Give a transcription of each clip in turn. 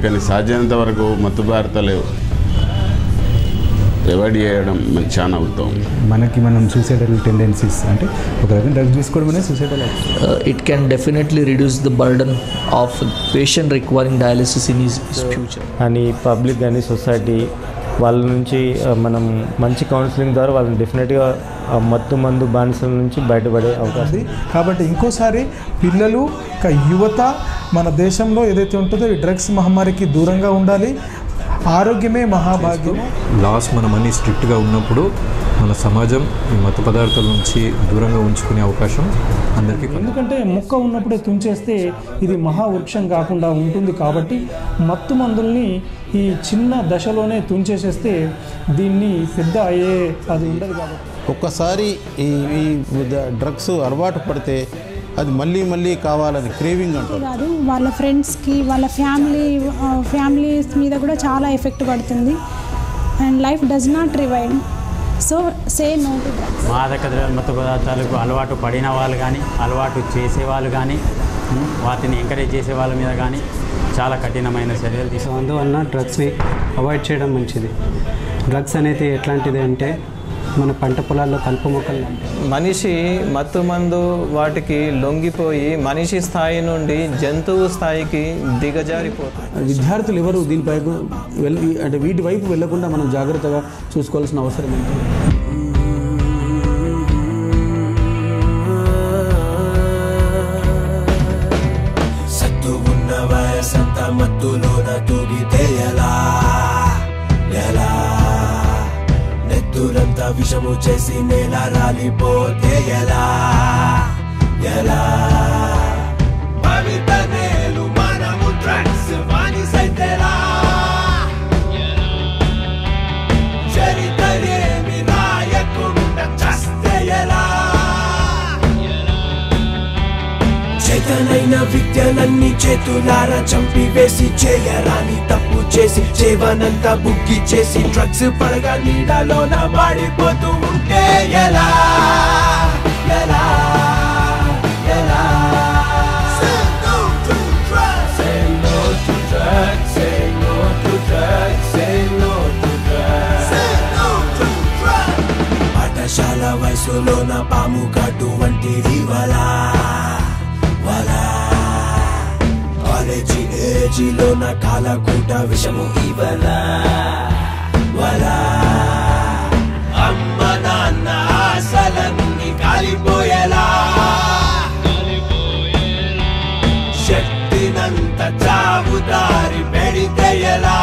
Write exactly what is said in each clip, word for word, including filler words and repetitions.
అందుకని సాధ్యమైనంత వరకు మత్తు పదార్థాలు అవాయిడ్ చేయడం చాలా అవుతాం. మనకి మనం సూసైడల్ టెండెన్సీస్ అంటే ఒక రకం డ్రగ్స్ తీసుకోవడం అనేది suicidal. It can definitely reduce the burden of patient requiring dialysis in his future. అని పబ్లిక్ కానీ సొసైటీ వాళ్ళ నుంచి మనం మంచి కౌన్సిలింగ్ ద్వారా వాళ్ళని డెఫినెట్గా మత్తు మందు బానిసల నుంచి బయటపడే అవకాశం. కాబట్టి ఇంకోసారి పిల్లలు యువత మన దేశంలో ఏదైతే ఉంటుందో ఈ డ్రగ్స్ మహమ్మారికి దూరంగా ఉండాలి. ఆరోగ్యమే మహాభాగ్యం. లాస్ మనం అన్ని స్ట్రిక్ట్గా ఉన్నప్పుడు మన సమాజం ఈ మత్తు పదార్థాల నుంచి దూరంగా ఉంచుకునే అవకాశం అందరికీ. ఎందుకంటే మొక్క ఉన్నప్పుడే తుంచేస్తే ఇది మహావృక్షం కాకుండా ఉంటుంది. కాబట్టి మత్తు మందుల్ని ఈ చిన్న దశలోనే తుంచేసేస్తే దీన్ని పెద్ద అయ్యే అది ఉండదు. కాబట్టి ఒక్కసారి ఈ డ్రగ్స్ అలవాటు పడితే అది మళ్ళీ మళ్ళీ కావాలని క్రేవింగ్ అంటారు. కాదు, వాళ్ళ ఫ్రెండ్స్కి వాళ్ళ ఫ్యామిలీ ఫ్యామిలీస్ మీద కూడా చాలా ఎఫెక్ట్ పడుతుంది. And life does not rewind. So say no to drugs. మాదక ద్రవ్య మత్తు పదార్థాలకు అలవాటు పడిన వాళ్ళు కానీ అలవాటు చేసేవాళ్ళు కానీ వాటిని ఎంకరేజ్ చేసే వాళ్ళ మీద కానీ చాలా కఠినమైన చర్యలు తీసుకు. అందువలన డ్రగ్స్ని అవాయిడ్ చేయడం మంచిది. డ్రగ్స్ అనేది ఎట్లాంటిది అంటే మన పంట పొలాల్లో కలుపు మొక్కలు. మనిషి మత్తు మందు వాటికి లొంగిపోయి మనిషి స్థాయి నుండి జంతువు స్థాయికి దిగజారిపోతుంది. విద్యార్థులు ఎవరు దీనిపై వెళ్ళి అంటే వీటి వైపు వెళ్లకుండా మనం జాగ్రత్తగా చూసుకోవాల్సిన అవసరం ఉంది. సత్తు ఉన్న వయసంత మత్తులోన తూగితే ఎలా ఎలా నెత్తురంతా విషము చేసి నేల రాలిపోతే ఎలా ఎలా భవిత నేలు మనము డ్రగ్స్ బానిసైతేలా చరిత్రేమి రాయకుండా చస్తే ఎలా చేతనైన విద్యలన్నీ చేతులార చంపివేసి చేయరాని తప్పు చేసి చేవనంతా బుగ్గి చేసి డ్రగ్స్ పడగా నీడలోన మాడిపోతూ ఉంటే ఎలా ఎలా ఎలా Say no to drugs. Say no to drugs. Say no to drugs. Say no to drugs. Say no to drugs. పాఠశాల వయసులోన పాము కాటు వంటిది వలా వలా కాలేజీ ఏజీలోన కాలకూట విషము ఇవలా వలా అమ్మ నాన్న ఆశలన్నీ కాలిపోయేలా శక్తినంత చావుదారి పెడితే ఎలా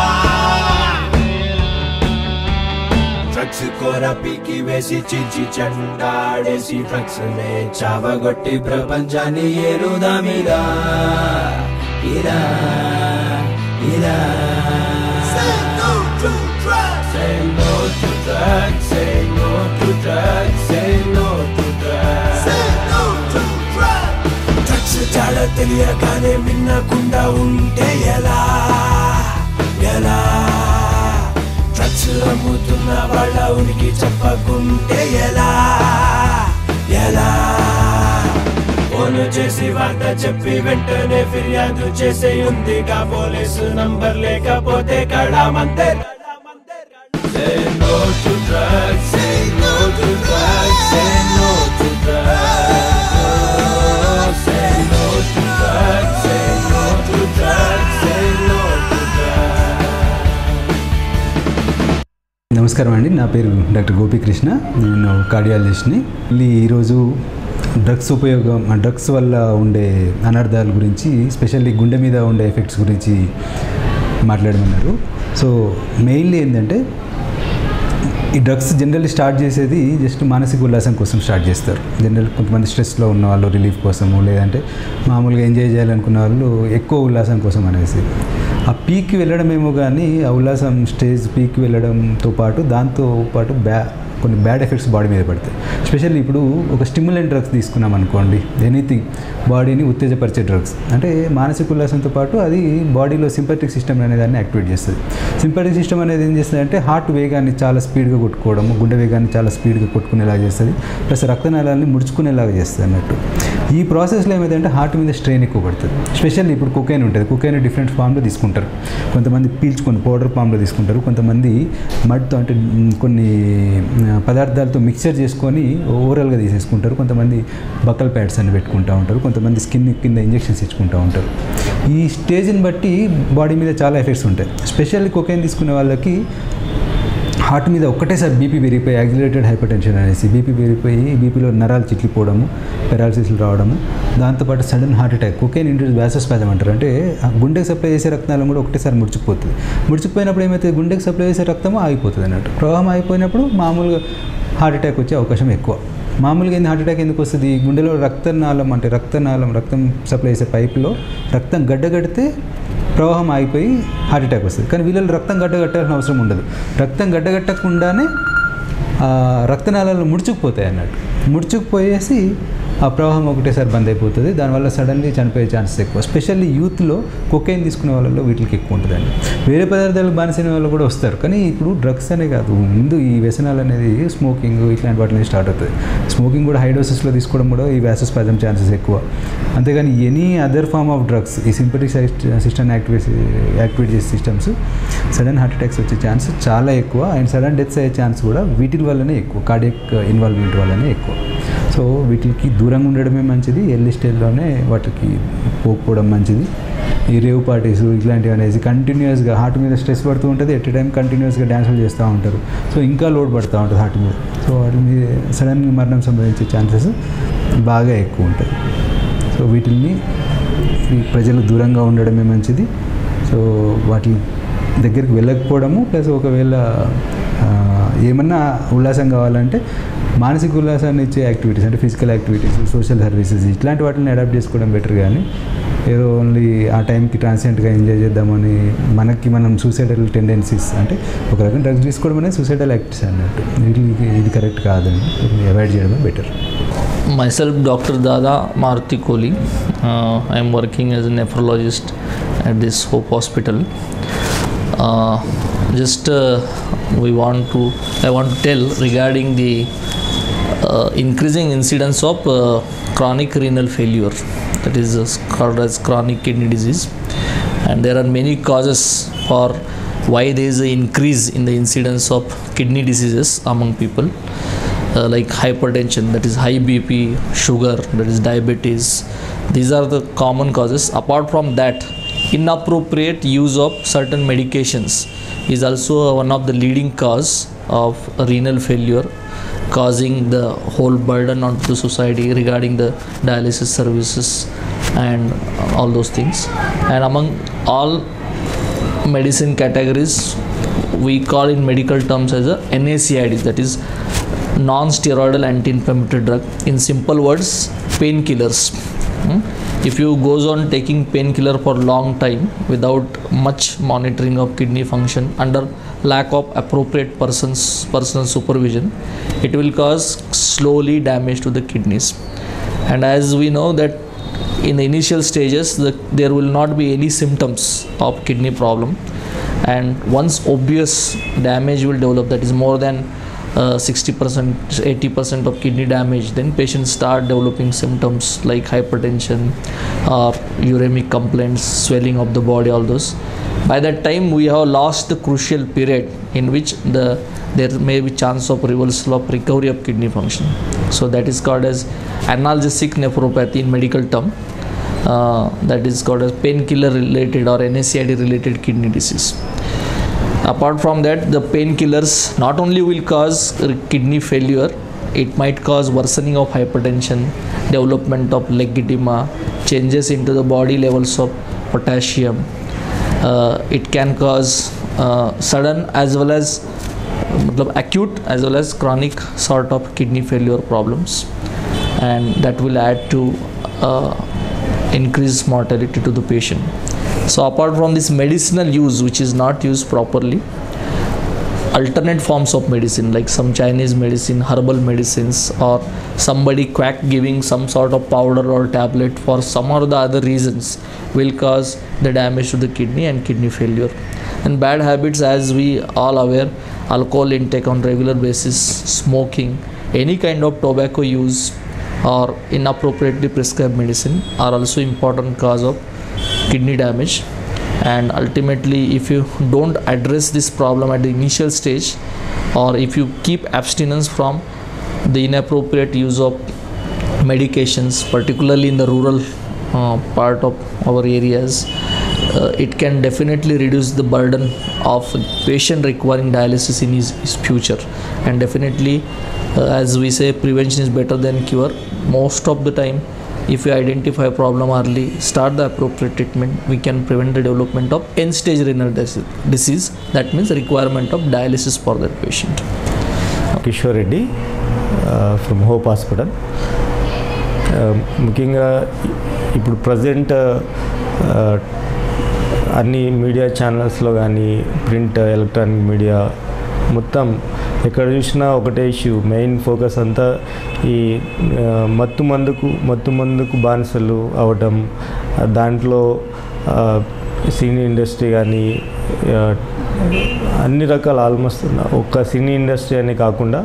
డ్రగ్స్ కోర పీకి వేసి చిచి చండాడేసి డ్రగ్స్ నే చావగొట్టి ప్రపంచాన్ని ఏరుదామిలా ఇలా ఇలా Say no to drugs. Say no to drugs. Say no to drugs. Say no to drugs. Say no to drugs. Drugs జాడ తెలియగానే వినకుండా ఉంటే ఎలా ఎలా డ్రగ్స్ అమ్ముతున్న వాళ్ళ ఉనికి చెప్పకుంటే ఎలా ఎలా ఫోను చేసి వార్త చెప్పి వెంటనే ఫిర్యాదు చేసే ఉందిగా పోలీసు నంబర్ లేకపోతే కడా Mandir. Say no to drugs. Say no to drugs. Say no to drugs. Say no to drugs. Say no to drugs. Say no to drugs. నమస్కారం అండి, నా పేరు డాక్టర్ గోపీకృష్ణ. నేను కార్డియాలజిస్ట్ని. ఈరోజు డ్రగ్స్ ఉపయోగం, డ్రగ్స్ వల్ల ఉండే అనర్థాల గురించి, స్పెషల్లీ గుండె మీద ఉండే ఎఫెక్ట్స్ గురించి మాట్లాడమన్నారు. సో మెయిన్లీ ఏంటంటే ఈ డ్రగ్స్ జనరల్లీ స్టార్ట్ చేసేది జస్ట్ మానసిక ఉల్లాసం కోసం స్టార్ట్ చేస్తారు. జనరల్ కొంతమంది స్ట్రెస్లో ఉన్న వాళ్ళు రిలీఫ్ కోసము, లేదంటే మామూలుగా ఎంజాయ్ చేయాలనుకున్న వాళ్ళు ఎక్కువ ఉల్లాసం కోసం అనేసి ఆ పీక్కి వెళ్ళడమేమో. కానీ ఆ ఉల్లాసం స్టేజ్ పీక్కి వెళ్ళడంతో పాటు దాంతో పాటు బ్యా కొన్ని బ్యాడ్ ఎఫెక్ట్స్ బాడీ మీద పడతాయి. స్పెషల్లీ ఇప్పుడు ఒక స్టిమ్యులెంట్ డ్రగ్స్ తీసుకున్నాం అనుకోండి, ఎనీథింగ్ బాడీని ఉత్తేజపరిచే డ్రగ్స్ అంటే మానసిక ఉల్లాసంతో పాటు అది బాడీలో సింపథిక్ సిస్టమ్ అనే దాన్ని యాక్టివేట్ చేస్తుంది. సింపథిక్ సిస్టమ్ అనేది ఏం చేస్తుంది అంటే హార్ట్ వేగాన్ని చాలా స్పీడ్గా కొట్టుకోవడం, గుండె వేగాన్ని చాలా స్పీడ్గా కొట్టుకునేలాగా చేస్తుంది, ప్లస్ రక్తనాళాలని ముడుచుకునేలాగా చేస్తుంది అన్నట్టు. ఈ ప్రాసెస్లో ఏమైందంటే హార్ట్ మీద స్ట్రెయిన్ ఎక్కువ పడుతుంది. స్పెషల్లీ ఇప్పుడు కుకైన్ ఉంటుంది, కుకైన్ డిఫరెంట్ ఫామ్లో తీసుకుంటారు. కొంతమంది పీల్చుకొని పౌడర్ ఫామ్లో తీసుకుంటారు, కొంతమంది మడ్తో అంటే కొన్ని పదార్థాలతో మిక్చర్ చేసుకొని ఓవరాల్గా తీసేసుకుంటారు, కొంతమంది బకల్ ప్యాడ్స్ అని పెట్టుకుంటూ ఉంటారు, కొంతమంది స్కిన్ కింద ఇంజెక్షన్స్ ఇచ్చుకుంటూ ఉంటారు. ఈ స్టేజ్ని బట్టి బాడీ మీద చాలా ఎఫెక్ట్స్ ఉంటాయి. స్పెషల్లీ కొకైన్ తీసుకునే వాళ్ళకి హార్ట్ మీద ఒక్కటేసారి బీపీ పెరిగిపోయి యాక్సిలరేటెడ్ హైపర్ టెన్షన్ అనేసి బీపీ పెరిగిపోయి బీపీలో నరాలు చిట్లిపోవడము, పెరాలసిస్లు రావడము, దాంతోపాటు sudden heart attack. Cocaine induced vasospasm అంటారు. అంటే గుండెకి సప్లై చేసే రక్తనాళం కూడా ఒకటేసారి ముడిచిపోతుంది. ముడిచిపోయినప్పుడు ఏమైతే గుండెకి సప్లై చేసే రక్తము ఆగిపోతుంది అన్నట్టు. ప్రవాహం అయిపోయినప్పుడు మామూలుగా హార్ట్ అటాక్ వచ్చే అవకాశం ఎక్కువ. మామూలుగా ఏంది హార్ట్ అటాక్ ఎందుకు వస్తుంది? గుండెలో రక్తనాళం అంటే రక్తనాళం రక్తం సప్లై చేసే పైపులో రక్తం గడ్డగడితే ప్రవాహం ఆగిపోయి హార్ట్ అటాక్ వస్తుంది. కానీ వీళ్ళలో రక్తం గడ్డగట్టాల్సిన అవసరం ఉండదు. రక్తం గడ్డగట్టకుండానే రక్తనాళాలు ముడుచుకుపోతాయి అన్నట్టు. ముడుచుకుపోయేసి ఆ ప్రవాహం ఒకటేసారి బంద్ అయిపోతుంది. దానివల్ల సడన్లీ చనిపోయే ఛాన్సెస్ ఎక్కువ. స్పెషల్లీ యూత్లో కొకైన్ తీసుకునే వాళ్ళలో వీటికి ఎక్కువ ఉంటుందండి. వేరే పదార్థాలకు బానిసైన వాళ్ళు కూడా వస్తారు, కానీ ఇప్పుడు డ్రగ్స్ అనే కాదు, ముందు ఈ వ్యసనాలు అనేది స్మోకింగ్ ఇట్లాంటి వాటిని స్టార్ట్ అవుతుంది. స్మోకింగ్ కూడా హై డోసెస్లో తీసుకోవడం కూడా ఈ వాసోస్పాజమ్ ఛాన్సెస్ ఎక్కువ. అంతేగాని any other form of drugs ఈ సింపథిక్ సిస్టమ్ యాక్టివేట్ యాక్టివేట్ చేసే సిస్టమ్స్ సడన్ హార్ట్ అటాక్స్ వచ్చే ఛాన్స్ చాలా ఎక్కువ. అండ్ సడన్ డెత్స్ అయ్యే ఛాన్స్ కూడా వీటి వల్లనే ఎక్కువ, కార్డియక్ ఇన్వాల్వ్మెంట్ వల్లనే ఎక్కువ. సో వీటికి దూరంగా ఉండడమే మంచిది. ఎర్లీ స్టేజ్లోనే వాటికి పోకపోవడం మంచిది. ఈ రేవ్ పార్టీస్ ఇట్లాంటివి అనేసి కంటిన్యూస్గా హార్ట్ మీద స్ట్రెస్ పడుతూ ఉంటుంది. ఎట్ టైం కంటిన్యూస్గా డ్యాన్సులు చేస్తూ ఉంటారు. సో ఇంకా లోడ్ పడుతూ ఉంటుంది హార్ట్ మీద. సో వాటి మీద సడన్గా మరణం సంభవించే ఛాన్సెస్ బాగా ఎక్కువ ఉంటుంది. సో వీటిని ప్రజలు దూరంగా ఉండడమే మంచిది. సో వాటి దగ్గరికి వెళ్ళకపోవడము, ప్లస్ ఒకవేళ ఏమన్నా ఉల్లాసం కావాలంటే మానసిక ఉల్లాసాన్ని ఇచ్చే యాక్టివిటీస్ అంటే ఫిజికల్ యాక్టివిటీస్, సోషల్ సర్వీసెస్ ఇట్లాంటి వాటిని అడాప్ట్ చేసుకోవడం బెటర్. కానీ ఏదో ఓన్లీ ఆ టైంకి ట్రాన్సియెంట్గా ఎంజాయ్ చేద్దామని మనకి మనం సూసైడల్ టెండెన్సీస్ అంటే ఒక రకం డ్రగ్స్ తీసుకోవడం అనేది సూసైడల్ యాక్టివిటీస్ అన్నట్టు. వీటికి ఇది కరెక్ట్ కాదండి, అవాయిడ్ చేయడమే better. Myself, Doctor Dada Maruti Kohli. Uh, I am working as a nephrologist at this Hope Hospital. Uh, just uh, we want to, I want to tell regarding the uh, increasing incidence of uh, chronic renal failure, that is uh, called as chronic kidney disease, and there are many causes for why there is an increase in the incidence of kidney diseases among people. Uh, like hypertension, that is high B P, sugar, that is diabetes. These are the common causes. Apart from that, inappropriate use of certain medications is also one of the leading cause of renal failure, causing the whole burden onto the society regarding the dialysis services and all those things. And among all medicine categories, we call in medical terms as a N A C I Ds, that is non-steroidal anti-inflammatory drug. In simple words, painkillers. Hmm? If you goes on taking painkiller for long time without much monitoring of kidney function, under lack of appropriate persons personal supervision, it will cause slowly damage to the kidneys. And as we know that in the initial stages, the, there will not be any symptoms of kidney problem, and once obvious damage will develop, that is more than Uh, sixty percent, eighty percent of kidney damage, then patients start developing symptoms like hypertension or uremic complaints, swelling of the body, all those. By that time we have lost the crucial period in which the there may be chance of reversal of recovery of kidney function. So that is called as analgesic nephropathy in medical term. Uh, that is called as painkiller related or N A C I D related kidney disease. Apart from that, the painkillers not only will cause kidney failure, it might cause worsening of hypertension, development of leg edema, changes into the body levels of potassium. Uh, it can cause uh, sudden as well as acute as well as chronic sort of kidney failure problems, and that will add to uh, increased mortality to the patient. So apart from this medicinal use which is not used properly, alternate forms of medicine like some Chinese medicine, herbal medicines, or somebody quack giving some sort of powder or tablet for some or the other reasons will cause the damage to the kidney and kidney failure. And bad habits, as we all aware, alcohol intake on regular basis, smoking, any kind of tobacco use or inappropriately prescribed medicine are also important cause of kidney damage. And ultimately, if you don't address this problem at the initial stage, or if you keep abstinence from the inappropriate use of medications, particularly in the rural uh, part of our areas, uh, it can definitely reduce the burden of patient requiring dialysis in his, his future. And definitely, uh, as we say, prevention is better than cure. Most of the time, if we identify a problem early, start the appropriate treatment, we can prevent the development of end-stage renal disease. That means the requirement of dialysis for that patient. Kishore Reddy uh, from Hope Hospital. Uh, ముఖ్యంగా ఇప్పుడు present అన్ని media ఛానల్స్లో కానీ print electronic media మొత్తం ఎక్కడ చూసినా ఒకటే issue, main focus అంతా ఈ మత్తు మందుకు మత్తు మందుకు బానిసలు అవటం. దాంట్లో సినీ ఇండస్ట్రీ కానీ అన్ని రకాల ఆల్మోస్ట్ ఒక్క సినీ ఇండస్ట్రీ అనే కాకుండా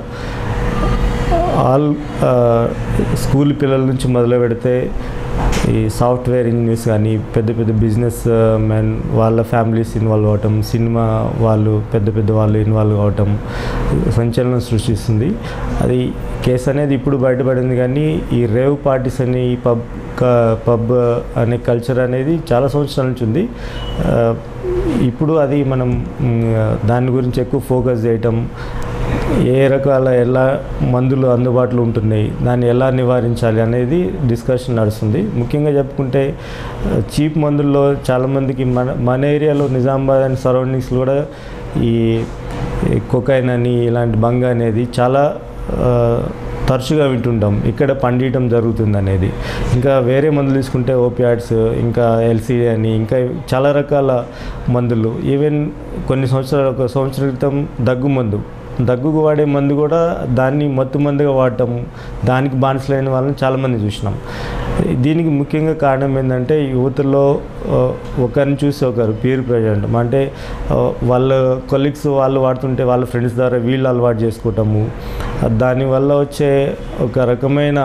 ఆల్ స్కూల్ పిల్లల నుంచి మొదలు పెడితే ఈ సాఫ్ట్వేర్ ఇంజనీర్స్ కానీ పెద్ద పెద్ద బిజినెస్ మ్యాన్ వాళ్ళ ఫ్యామిలీస్ ఇన్వాల్వ్ అవటం, సినిమా వాళ్ళు పెద్ద పెద్ద వాళ్ళు ఇన్వాల్వ్ అవటం సంచలనం సృష్టిస్తుంది. అది కేసు అనేది ఇప్పుడు బయటపడింది, కానీ ఈ రేవ్ పార్టీస్ అని ఈ పబ్ పబ్ అనే కల్చర్ అనేది చాలా సంవత్సరాల నుంచి ఉంది. ఇప్పుడు అది మనం దాని గురించి ఎక్కువ ఫోకస్ చేయటం, ఏ రకాల ఎలా మందులు అందుబాటులో ఉంటున్నాయి, దాన్ని ఎలా నివారించాలి అనేది డిస్కషన్ నడుస్తుంది. ముఖ్యంగా చెప్పుకుంటే చీప్ మందుల్లో చాలామందికి మన మన ఏరియాలో నిజామాబాద్ అండ్ సరౌండింగ్స్లో కూడా ఈ కొకైన్ అని ఇలాంటి బంగ అనేది చాలా తరచుగా వింటుంటాం, ఇక్కడ పండియటం జరుగుతుంది అనేది. ఇంకా వేరే మందులు తీసుకుంటే ఓపియాయిడ్స్, ఇంకా ఎల్సీడీ అని, ఇంకా చాలా రకాల మందులు. ఈవెన్ కొన్ని సంవత్సరాలు ఒక సంవత్సరం క్రితం దగ్గు మందు దగ్గుకు వాడే మందు కూడా దాన్ని మత్తు మందుగా వాడటం, దానికి బానిసలైన వాళ్ళని చాలామంది చూసినాం. దీనికి ముఖ్యంగా కారణం ఏంటంటే యువతలో ఒకరిని చూసి ఒకరు పీర్ ప్రెజర్ అంటాం, అంటే వాళ్ళ కొలీగ్స్ వాళ్ళు వాడుతుంటే వాళ్ళ ఫ్రెండ్స్ ద్వారా వీళ్ళు అలవాటు చేసుకోవటము, దానివల్ల వచ్చే ఒక రకమైన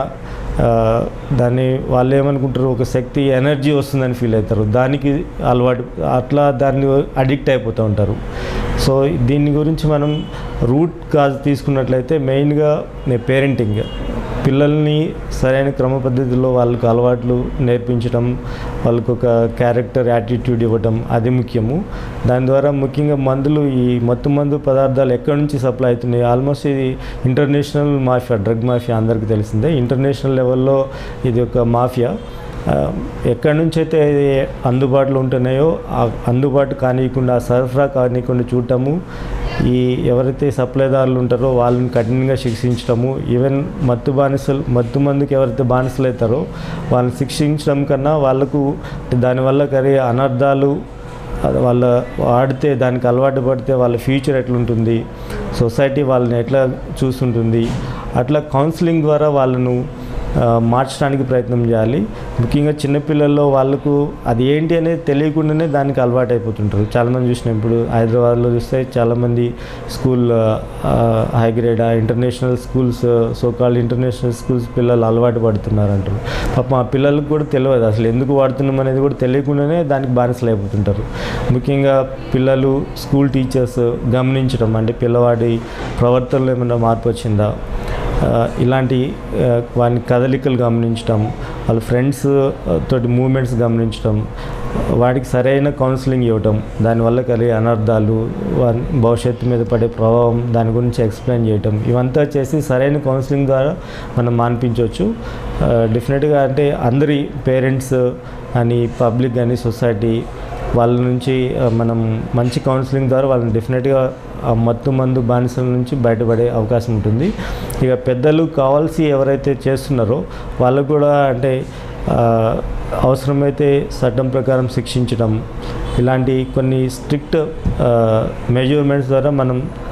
దాన్ని వాళ్ళు ఏమనుకుంటారు, ఒక శక్తి ఎనర్జీ వస్తుందని ఫీల్ అవుతారు, దానికి అలవాటు అట్లా దాన్ని అడిక్ట్ అయిపోతూ ఉంటారు. సో దీని గురించి మనం రూట్ కాజ్ తీసుకున్నట్లయితే మెయిన్గా పేరెంటింగ్, పిల్లల్ని సరైన క్రమ పద్ధతిలో వాళ్ళకు అలవాట్లు నేర్పించడం, వాళ్ళకు ఒక క్యారెక్టర్ యాటిట్యూడ్ ఇవ్వటం అది ముఖ్యము. దాని ద్వారా ముఖ్యంగా మందులు, ఈ మత్తు మందు పదార్థాలు ఎక్కడి నుంచి సప్లై అవుతున్నాయి, ఆల్మోస్ట్ ఇది ఇంటర్నేషనల్ మాఫియా, డ్రగ్ మాఫియా అందరికీ తెలిసిందే. ఇంటర్నేషనల్ లెవెల్లో ఇది ఒక మాఫియా. ఎక్కడి నుంచి అయితే అందుబాటులో ఉంటున్నాయో అందుబాటు కానియకుండా, సరఫరా కానియకుండా చూడటము, ఈ ఎవరైతే సప్లైదారులు ఉంటారో వాళ్ళని కఠినంగా శిక్షించడము, ఈవెన్ మత్తు బానిసలు మత్తు మందుకి ఎవరైతే బానిసలు అవుతారో వాళ్ళని శిక్షించడం కన్నా వాళ్ళకు దానివల్ల కలిగే అనర్థాలు, వాళ్ళ వాడితే దానికి అలవాటు పడితే వాళ్ళ ఫ్యూచర్ ఎట్లుంటుంది, సొసైటీ వాళ్ళని ఎట్లా చూస్తుంటుంది, అట్లా కౌన్సిలింగ్ ద్వారా వాళ్ళను మార్చడానికి ప్రయత్నం చేయాలి. ముఖ్యంగా చిన్నపిల్లల్లో వాళ్ళకు అది ఏంటి అనేది తెలియకుండానే దానికి అలవాటు అయిపోతుంటారు. చాలామంది చూసినాం, ఇప్పుడు హైదరాబాద్లో చూస్తే చాలామంది school high grade international schools, so called international schools పిల్లలు అలవాటు పడుతున్నారు అంటారు. పాపం ఆ పిల్లలకు కూడా తెలియదు అసలు ఎందుకు వాడుతున్నాం అనేది కూడా తెలియకుండానే దానికి బానిసలు అయిపోతుంటారు. ముఖ్యంగా పిల్లలు స్కూల్ టీచర్స్ గమనించడం, అంటే పిల్లవాడి ప్రవర్తనలో ఏమైనా మార్పు వచ్చిందా, ఇలాంటి వాని కదలికలు గమనించడం, వాళ్ళ ఫ్రెండ్స్ తోటి మూమెంట్స్ గమనించడం, వాడికి సరైన కౌన్సిలింగ్ ఇవ్వటం, దానివల్ల కలిగే అనర్థాలు, వాని భవిష్యత్తు మీద పడే ప్రభావం దాని గురించి ఎక్స్ప్లెయిన్ చేయటం, ఇవంతా చేసి సరైన కౌన్సిలింగ్ ద్వారా మనం మాన్పించవచ్చు. డెఫినెట్గా అంటే అందరి పేరెంట్స్ అని, పబ్లిక్ కానీ, సొసైటీ వాళ్ళ నుంచి మనం మంచి కౌన్సిలింగ్ ద్వారా వాళ్ళని డెఫినెట్గా మత్తు మందు బానిసల నుంచి బయటపడే అవకాశం ఉంటుంది. ఇక పెద్దలు కావాల్సి ఎవరైతే చేస్తున్నారో వాళ్ళకు కూడా అంటే అవసరమైతే చట్టం ప్రకారం శిక్షించడం, ఇలాంటి కొన్ని స్ట్రిక్ట్ మెజర్మెంట్స్ ద్వారా మనం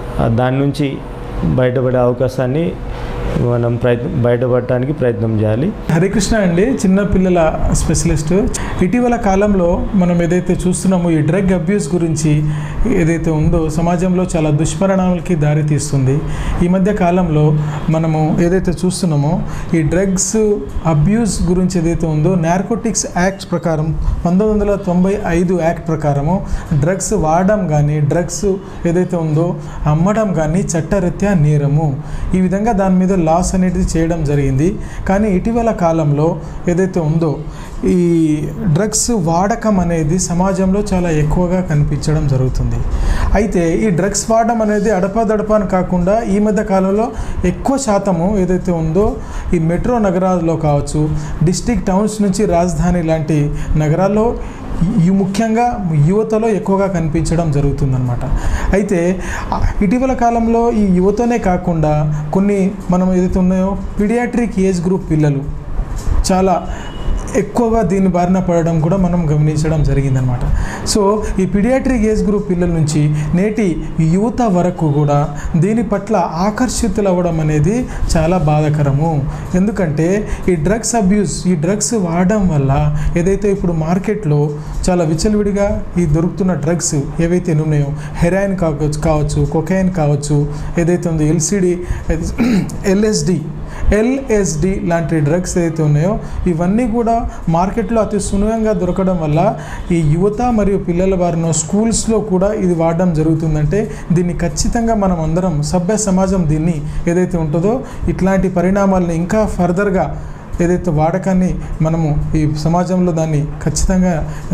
దాని నుంచి బయటపడే అవకాశాన్ని మనం ప్రయత్నం బయటపడటానికి ప్రయత్నం చేయాలి. హరికృష్ణ అండి, చిన్నపిల్లల స్పెషలిస్ట్. ఇటీవల కాలంలో మనం ఏదైతే చూస్తున్నామో ఈ డ్రగ్ అబ్యూస్ గురించి ఏదైతే ఉందో సమాజంలో చాలా దుష్పరిణామాలకి దారితీస్తుంది. ఈ మధ్య కాలంలో మనము ఏదైతే చూస్తున్నామో ఈ డ్రగ్స్ అబ్యూస్ గురించి ఏదైతే ఉందో నార్కోటిక్స్ యాక్ట్ ప్రకారం పంతొమ్మిది వందల తొంభై ఐదు యాక్ట్ ప్రకారము డ్రగ్స్ వాడడం కానీ డ్రగ్స్ ఏదైతే ఉందో అమ్మడం కానీ చట్టరీత్యా నేరము. ఈ విధంగా దాని మీద లాస్ అనేది చేయడం జరిగింది. కానీ ఇటీవల కాలంలో ఏదైతే ఉందో ఈ డ్రగ్స్ వాడకం అనేది సమాజంలో చాలా ఎక్కువగా కనిపించడం జరుగుతుంది. అయితే ఈ డ్రగ్స్ వాడడం అనేది అడపాదడపాని కాకుండా ఈ మధ్య కాలంలో ఎక్కువ శాతము ఏదైతే ఉందో ఈ మెట్రో నగరాల్లో కావచ్చు, డిస్ట్రిక్ట్ టౌన్స్ నుంచి రాజధాని లాంటి నగరాల్లో ఈ ముఖ్యంగా యువతలో ఎక్కువగా కనిపించడం జరుగుతుందన్నమాట. అయితే ఇటీవల కాలంలో ఈ యువతనే కాకుండా కొన్ని మనం ఏదైతే ఉన్నాయో పీడియాట్రిక్ ఏజ్ గ్రూప్ పిల్లలు చాలా ఎక్కువగా దీని బారిన పడడం కూడా మనం గమనించడం జరిగిందనమాట. సో ఈ పీడియాట్రిక్ ఏజ్ గ్రూప్ పిల్లల నుంచి నేటి యువత వరకు కూడా దీని పట్ల ఆకర్షితులు అవ్వడం అనేది చాలా బాధాకరము. ఎందుకంటే ఈ డ్రగ్స్ అబ్యూస్ ఈ డ్రగ్స్ వాడడం వల్ల ఏదైతే ఇప్పుడు మార్కెట్లో చాలా విచ్చలవిడిగా ఈ దొరుకుతున్న డ్రగ్స్ ఏవైతే ఉన్నాయో హెరాయిన్ కావచ్చు కావచ్చు కొకైన్ కావచ్చు, ఏదైతే ఉందో ఎల్సిడి ఎల్ఎస్డి ఎల్ఎస్డి లాంటి డ్రగ్స్ ఏదైతే ఉన్నాయో ఇవన్నీ కూడా మార్కెట్లో అతి సులభంగా దొరకడం వల్ల ఈ యువత మరియు పిల్లల వారిని స్కూల్స్లో కూడా ఇది వాడడం జరుగుతుందంటే దీన్ని ఖచ్చితంగా మనం అందరం సభ్య సమాజం దీన్ని ఏదైతే ఉంటుందో ఇట్లాంటి పరిణామాలను ఇంకా ఫర్దర్గా ఏదైతే వాడకాన్ని మనము ఈ సమాజంలో దాన్ని ఖచ్చితంగా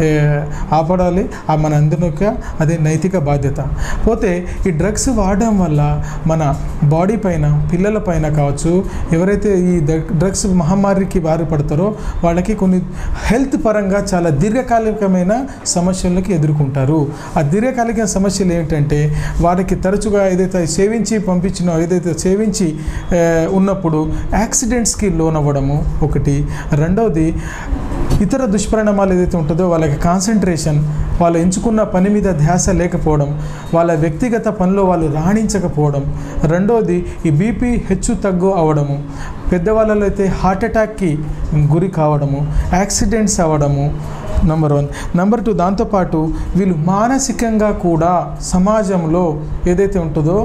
ఆపడాలి. ఆ మన అందరికీ అదే నైతిక బాధ్యత. పోతే ఈ డ్రగ్స్ వాడడం వల్ల మన బాడీ పైన పిల్లల పైన కావచ్చు, ఎవరైతే ఈ డ్రగ్స్ మహమ్మారికి బారి పడతారో వాళ్ళకి కొన్ని హెల్త్ పరంగా చాలా దీర్ఘకాలికమైన సమస్యలకి ఎదుర్కొంటారు. ఆ దీర్ఘకాలిక సమస్యలు ఏంటంటే వారికి తరచుగా ఏదైతే సేవించి పంపించినో ఏదైతే సేవించి ఉన్నప్పుడు యాక్సిడెంట్స్కి లోనవ్వడము ఒకటి. రెండవది ఇతర దుష్పరిణామాలు ఏదైతే ఉంటుందో వాళ్ళకి కాన్సన్ట్రేషన్, వాళ్ళు ఎంచుకున్న పని మీద ధ్యాస లేకపోవడం, వాళ్ళ వ్యక్తిగత పనిలో వాళ్ళు రాణించకపోవడం. రెండవది ఈ బీపీ హెచ్చు తగ్గు అవ్వడము, పెద్దవాళ్ళలో అయితే హార్ట్ అటాక్కి గురి కావడము, యాక్సిడెంట్స్ అవ్వడము నెంబర్ వన్. నెంబర్ టూ, దాంతోపాటు వీళ్ళు మానసికంగా కూడా సమాజంలో ఏదైతే ఉంటుందో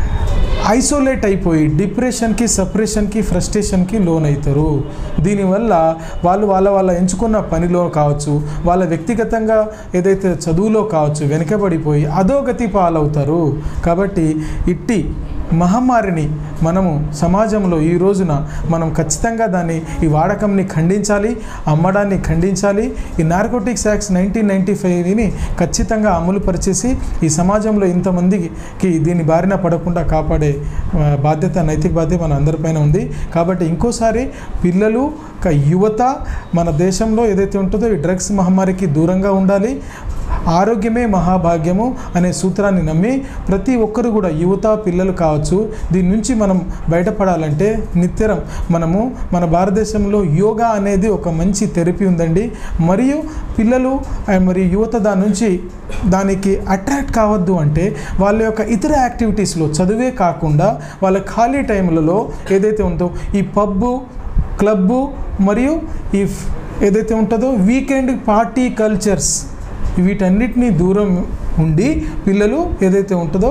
ఐసోలేట్ అయిపోయి డిప్రెషన్కి సప్రెషన్కి ఫ్రస్ట్రేషన్కి లోన్ అవుతారు. దీనివల్ల వాళ్ళు వాళ్ళ వాళ్ళ ఎంచుకున్న పనిలో కావచ్చు, వాళ్ళ వ్యక్తిగతంగా ఏదైతే చదువులో కావచ్చు వెనుకబడిపోయి అధోగతి పాలవుతారు. కాబట్టి ఇట్టి మహమ్మారిని మనము సమాజంలో ఈ రోజున మనం ఖచ్చితంగా దాన్ని ఈ వాడకంని ఖండించాలి, అమ్మడాన్ని ఖండించాలి. ఈ నార్కోటిక్స్ యాక్ట్స్ నైన్టీన్ నైంటీ ఫైవ్ని ఖచ్చితంగా అమలు పరిచేసి ఈ సమాజంలో ఇంతమందికి దీని బారిన పడకుండా కాపాడే బాధ్యత, నైతిక బాధ్యత మన అందరిపైన ఉంది. కాబట్టి ఇంకోసారి పిల్లలు, యువత మన దేశంలో ఏదైతే ఉంటుందో ఈ డ్రగ్స్ మహమ్మారికి దూరంగా ఉండాలి. ఆరోగ్యమే మహాభాగ్యము అనే సూత్రాన్ని నమ్మి ప్రతి ఒక్కరు కూడా యువత పిల్లలు కావచ్చు దీని నుంచి మనం బయటపడాలంటే నిత్యం మనము మన భారతదేశంలో యోగా అనేది ఒక మంచి థెరపీ ఉందండి. మరియు పిల్లలు మరియు యువత దాని నుంచి దానికి అట్రాక్ట్ కావద్దు అంటే వాళ్ళ యొక్క ఇతర యాక్టివిటీస్లో చదువే కాకుండా వాళ్ళ ఖాళీ టైంలలో ఏదైతే ఉందో ఈ పబ్బు, క్లబ్బు మరియు ఈ ఏదైతే ఉంటుందో వీకెండ్ పార్టీ కల్చర్స్ వీటన్నిటినీ దూరం ఉండి పిల్లలు ఏదైతే ఉంటుందో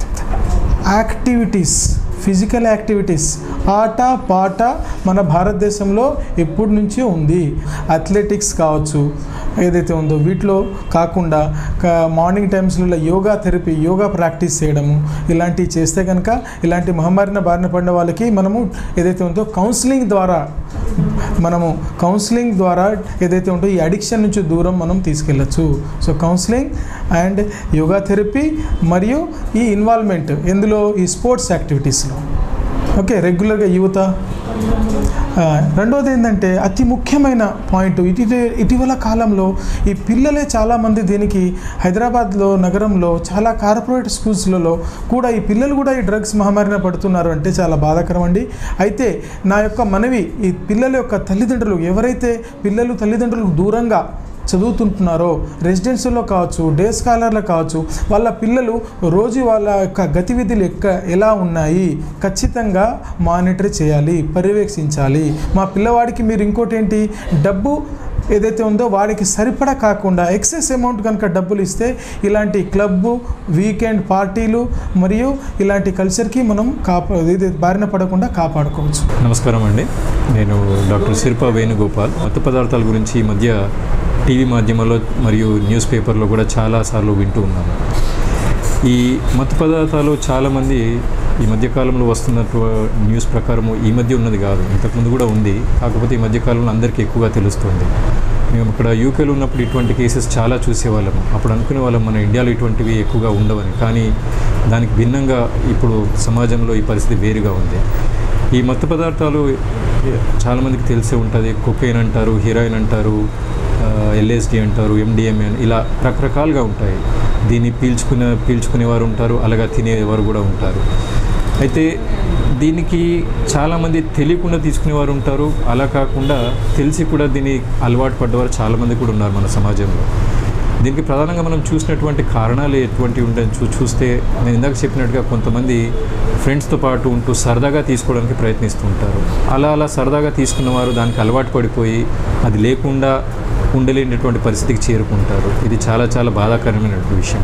యాక్టివిటీస్, ఫిజికల్ యాక్టివిటీస్, ఆట పాట మన భారతదేశంలో ఎప్పటి నుంచో ఉంది. అథ్లెటిక్స్ కావచ్చు ఏదైతే ఉందో వీటిలో కాకుండా మార్నింగ్ టైమ్స్లో యోగా థెరపీ, యోగా ప్రాక్టీస్ చేయడము ఇలాంటివి చేస్తే కనుక ఇలాంటి మహమ్మారిన బారిన పడిన వాళ్ళకి మనము ఏదైతే ఉందో కౌన్సిలింగ్ ద్వారా మనము కౌన్సిలింగ్ ద్వారా ఏదైతే ఉందో ఈ అడిక్షన్ నుంచి దూరం మనం తీసుకెళ్ళచ్చు. So counselling and yoga therapy మరియు ఈ ఇన్వాల్వ్మెంట్ ఎందులో ఈ స్పోర్ట్స్ యాక్టివిటీస్లో ఓకే రెగ్యులర్గా యువత. రెండవది ఏంటంటే అతి ముఖ్యమైన పాయింట్ ఇటీ ఇటీవల కాలంలో ఈ పిల్లలే చాలామంది దీనికి హైదరాబాద్లో నగరంలో చాలా కార్పొరేట్ స్కూల్స్లలో కూడా ఈ పిల్లలు కూడా ఈ డ్రగ్స్ మహమ్మారిన పడుతున్నారు అంటే చాలా బాధాకరం అండి. అయితే నా యొక్క మనవి ఈ పిల్లల యొక్క తల్లిదండ్రులు ఎవరైతే పిల్లలు తల్లిదండ్రులకు దూరంగా చదువుతుంటున్నారో రెసిడెన్సీలో కావచ్చు, డే స్కాలర్లో కావచ్చు, వాళ్ళ పిల్లలు రోజు వాళ్ళ యొక్క గతివిధులు ఎక్క ఎలా ఉన్నాయి ఖచ్చితంగా మానిటర్ చేయాలి, పర్యవేక్షించాలి. మా పిల్లవాడికి మీరు ఇంకోటి ఏంటి, డబ్బు ఏదైతే ఉందో వాడికి సరిపడా కాకుండా ఎక్సెస్ అమౌంట్ కనుక డబ్బులు ఇస్తే ఇలాంటి క్లబ్బు, వీకెండ్ పార్టీలు మరియు ఇలాంటి కల్చర్కి మనం కాపా ఇది బారిన పడకుండా కాపాడుకోవచ్చు. నమస్కారం అండి, నేను డాక్టర్ శిల్పా వేణుగోపాల్. మత్తు పదార్థాల గురించి ఈ మధ్య టీవీ మాధ్యమాల్లో మరియు న్యూస్ పేపర్లో కూడా చాలాసార్లు వింటూ ఉన్నాను. ఈ మత్తు పదార్థాలు చాలామంది ఈ మధ్యకాలంలో వస్తున్నట్టు న్యూస్ ప్రకారము ఈ మధ్య ఉన్నది కాదు, ఇంతకుముందు కూడా ఉంది. కాకపోతే ఈ మధ్యకాలంలో అందరికీ ఎక్కువగా తెలుస్తుంది. మేము ఇక్కడ యూకేలో ఉన్నప్పుడు ఇటువంటి కేసెస్ చాలా చూసేవాళ్ళము. అప్పుడు అనుకునే వాళ్ళం మన ఇండియాలో ఇటువంటివి ఎక్కువగా ఉండవని. కానీ దానికి భిన్నంగా ఇప్పుడు సమాజంలో ఈ పరిస్థితి వేరుగా ఉంది. ఈ మత్తు పదార్థాలు చాలామందికి తెలిసే ఉంటుంది. కొకైన్ అంటారు, హీరాయిన్ అంటారు, ఎల్ఎస్డి అంటారు, ఎండిఎంఏ అని ఇలా రకరకాలుగా ఉంటాయి. దీన్ని పీల్చుకునే పీల్చుకునేవారు ఉంటారు, అలాగా తినేవారు కూడా ఉంటారు. అయితే దీనికి చాలామంది తెలియకుండా తీసుకునేవారు ఉంటారు, అలా కాకుండా తెలిసి కూడా దీన్ని అలవాటు పడ్డవారు చాలామంది కూడా ఉన్నారు మన సమాజంలో. దీనికి ప్రధానంగా మనం చూసినటువంటి కారణాలు ఎటువంటి ఉంటాయని చూ చూస్తే నేను ఇందాక చెప్పినట్టుగా కొంతమంది ఫ్రెండ్స్తో పాటు ఉంటూ సరదాగా తీసుకోవడానికి ప్రయత్నిస్తూ ఉంటారు. అలా అలా సరదాగా తీసుకున్నవారు దానికి అలవాటు పడిపోయి అది లేకుండా ఉండలేనటువంటి పరిస్థితికి చేరుకుంటారు. ఇది చాలా చాలా బాధాకరమైనటువంటి విషయం.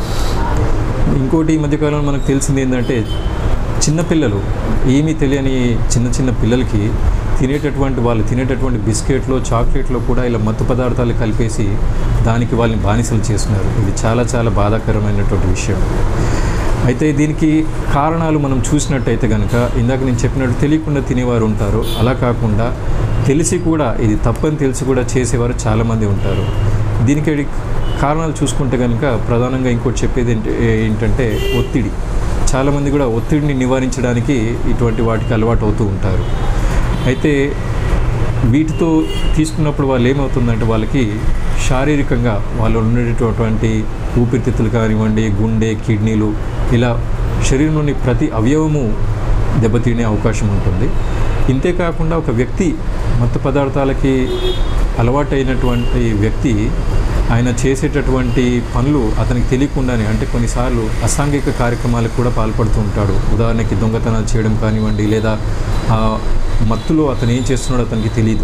ఇంకోటి ఈ మధ్యకాలంలో మనకు తెలిసింది ఏంటంటే చిన్నపిల్లలు, ఏమీ తెలియని చిన్న చిన్న పిల్లలకి తినేటటువంటి వాళ్ళు తినేటటువంటి బిస్కెట్లో, చాక్లెట్లో కూడా ఇలా మత్తు పదార్థాలు కలిపేసి దానికి వాళ్ళని బానిసలు చేస్తున్నారు. ఇది చాలా చాలా బాధాకరమైనటువంటి విషయం. అయితే దీనికి కారణాలు మనం చూసినట్టయితే కనుక ఇందాక నేను చెప్పినట్టు తెలియకుండా తినేవారు ఉంటారు, అలా కాకుండా తెలిసి కూడా ఇది తప్పని తెలిసి కూడా చేసేవారు చాలామంది ఉంటారు. దీనికి కారణాలు చూసుకుంటే కనుక ప్రధానంగా ఇంకోటి చెప్పేది ఏంటంటే ఒత్తిడి. చాలామంది కూడా ఒత్తిడిని నివారించడానికి ఇటువంటి వాటికి అలవాటు అవుతూ ఉంటారు. అయితే వీటితో తీసుకున్నప్పుడు వాళ్ళు ఏమవుతుందంటే వాళ్ళకి శారీరకంగా వాళ్ళు ఉండేటటువంటి ఊపిరితిత్తులు కానివ్వండి, గుండె, కిడ్నీలు ఇలా శరీరంలోని ప్రతి అవయవము దెబ్బతినే అవకాశం ఉంటుంది. ఇంతేకాకుండా ఒక వ్యక్తి మత్తు పదార్థాలకి అలవాటైనటువంటి వ్యక్తి ఆయన చేసేటటువంటి పనులు అతనికి తెలియకుండానే, అంటే కొన్నిసార్లు అసాంఘిక కార్యక్రమాలకు కూడా పాల్పడుతూ ఉంటాడు. ఉదాహరణకి దొంగతనాలు చేయడం కానివ్వండి, లేదా మత్తులో అతను ఏం చేస్తున్నాడో అతనికి తెలియదు.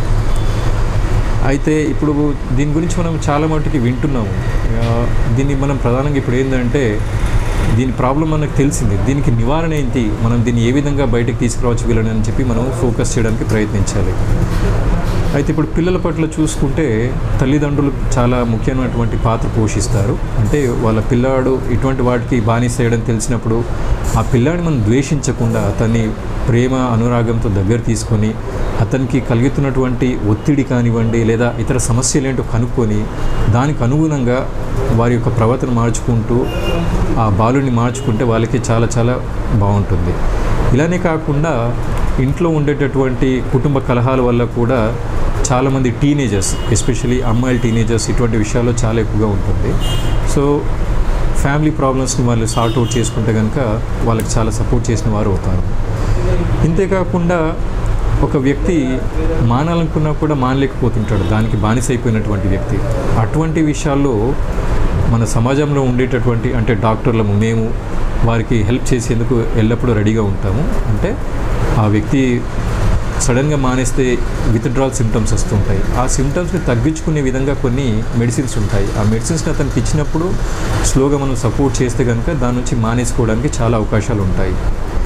అయితే ఇప్పుడు దీని గురించి మనం చాలా మటుకి వింటున్నాము. దీన్ని మనం ప్రధానంగా ఇప్పుడు ఏంటంటే దీని ప్రాబ్లం మనకు తెలిసింది, దీనికి నివారణ ఏంటి, మనం దీన్ని ఏ విధంగా బయటకు తీసుకురావచ్చు వీళ్ళని అని చెప్పి మనం ఫోకస్ చేయడానికి ప్రయత్నించాలి. అయితే ఇప్పుడు పిల్లల పట్ల చూసుకుంటే తల్లిదండ్రులు చాలా ముఖ్యమైనటువంటి పాత్ర పోషిస్తారు. అంటే వాళ్ళ పిల్లాడు ఇటువంటి వాటికి బానిస చేయడం తెలిసినప్పుడు ఆ పిల్లాడిని మనం ద్వేషించకుండా అతన్ని ప్రేమ అనురాగంతో దగ్గర తీసుకొని అతనికి కలుగుతున్నటువంటి ఒత్తిడి కానివ్వండి లేదా ఇతర సమస్యలు ఏంటో కనుక్కొని దానికి అనుగుణంగా వారి యొక్క ప్రవర్తన మార్చుకుంటూ ఆ బాలుని మార్చుకుంటే వాళ్ళకి చాలా చాలా బాగుంటుంది. ఇలానే కాకుండా ఇంట్లో ఉండేటటువంటి కుటుంబ కలహాల వల్ల కూడా చాలామంది టీనేజర్స్, ఎస్పెషలీ అమ్మాయిల టీనేజర్స్ ఇటువంటి విషయాల్లో చాలా ఎక్కువగా ఉంటుంది. సో ఫ్యామిలీ ప్రాబ్లమ్స్ని వాళ్ళు సార్ట్ అవుట్ చేసుకుంటే కనుక వాళ్ళకి చాలా సపోర్ట్ చేసిన వారు అవుతారు. ఇంతేకాకుండా ఒక వ్యక్తి మానాలనుకున్నా కూడా మానలేకపోతుంటాడు, దానికి బానిస అయిపోయినటువంటి వ్యక్తి. అటువంటి విషయాల్లో మన సమాజంలో ఉండేటటువంటి అంటే డాక్టర్లము మేము వారికి హెల్ప్ చేసేందుకు ఎల్లప్పుడూ రెడీగా ఉంటాము. అంటే ఆ వ్యక్తి సడన్గా మానేస్తే విత్డ్రాల్ సిమ్టమ్స్ వస్తుంటాయి. ఆ సిమ్టమ్స్ని తగ్గించుకునే విధంగా కొన్ని మెడిసిన్స్ ఉంటాయి. ఆ మెడిసిన్స్ని అతనికి ఇచ్చినప్పుడు స్లోగా మనం సపోర్ట్ చేస్తే కనుక దాని నుంచి మానేసుకోవడానికి చాలా అవకాశాలు ఉంటాయి.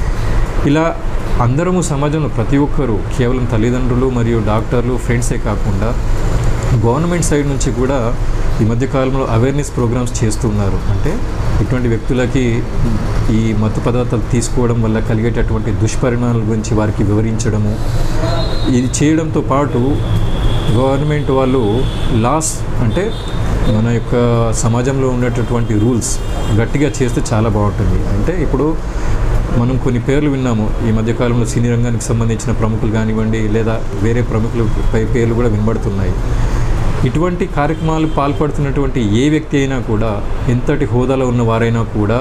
ఇలా అందరము సమాజంలో ప్రతి ఒక్కరూ కేవలం తల్లిదండ్రులు మరియు డాక్టర్లు ఫ్రెండ్సే కాకుండా గవర్నమెంట్ సైడ్ నుంచి కూడా ఈ మధ్యకాలంలో అవేర్నెస్ ప్రోగ్రామ్స్ చేస్తున్నారు. అంటే ఇటువంటి వ్యక్తులకి ఈ మత్తు పదార్థాలు తీసుకోవడం వల్ల కలిగేటటువంటి దుష్పరిణామాల గురించి వారికి వివరించడము, ఇది చేయడంతో పాటు గవర్నమెంట్ వాళ్ళు లాస్ అంటే మన యొక్క సమాజంలో ఉండేటటువంటి రూల్స్ గట్టిగా చేస్తే చాలా బాగుంటుంది. అంటే ఇప్పుడు మనం కొన్ని పేర్లు విన్నాము ఈ మధ్యకాలంలో సినీ రంగానికి సంబంధించిన ప్రముఖులు కానివ్వండి లేదా వేరే ప్రముఖుల పేర్లు కూడా వినబడుతున్నాయి. ఇటువంటి కార్యక్రమాలు పాల్పడుతున్నటువంటి ఏ వ్యక్తి అయినా కూడా ఎంతటి హోదాలో ఉన్న వారైనా కూడా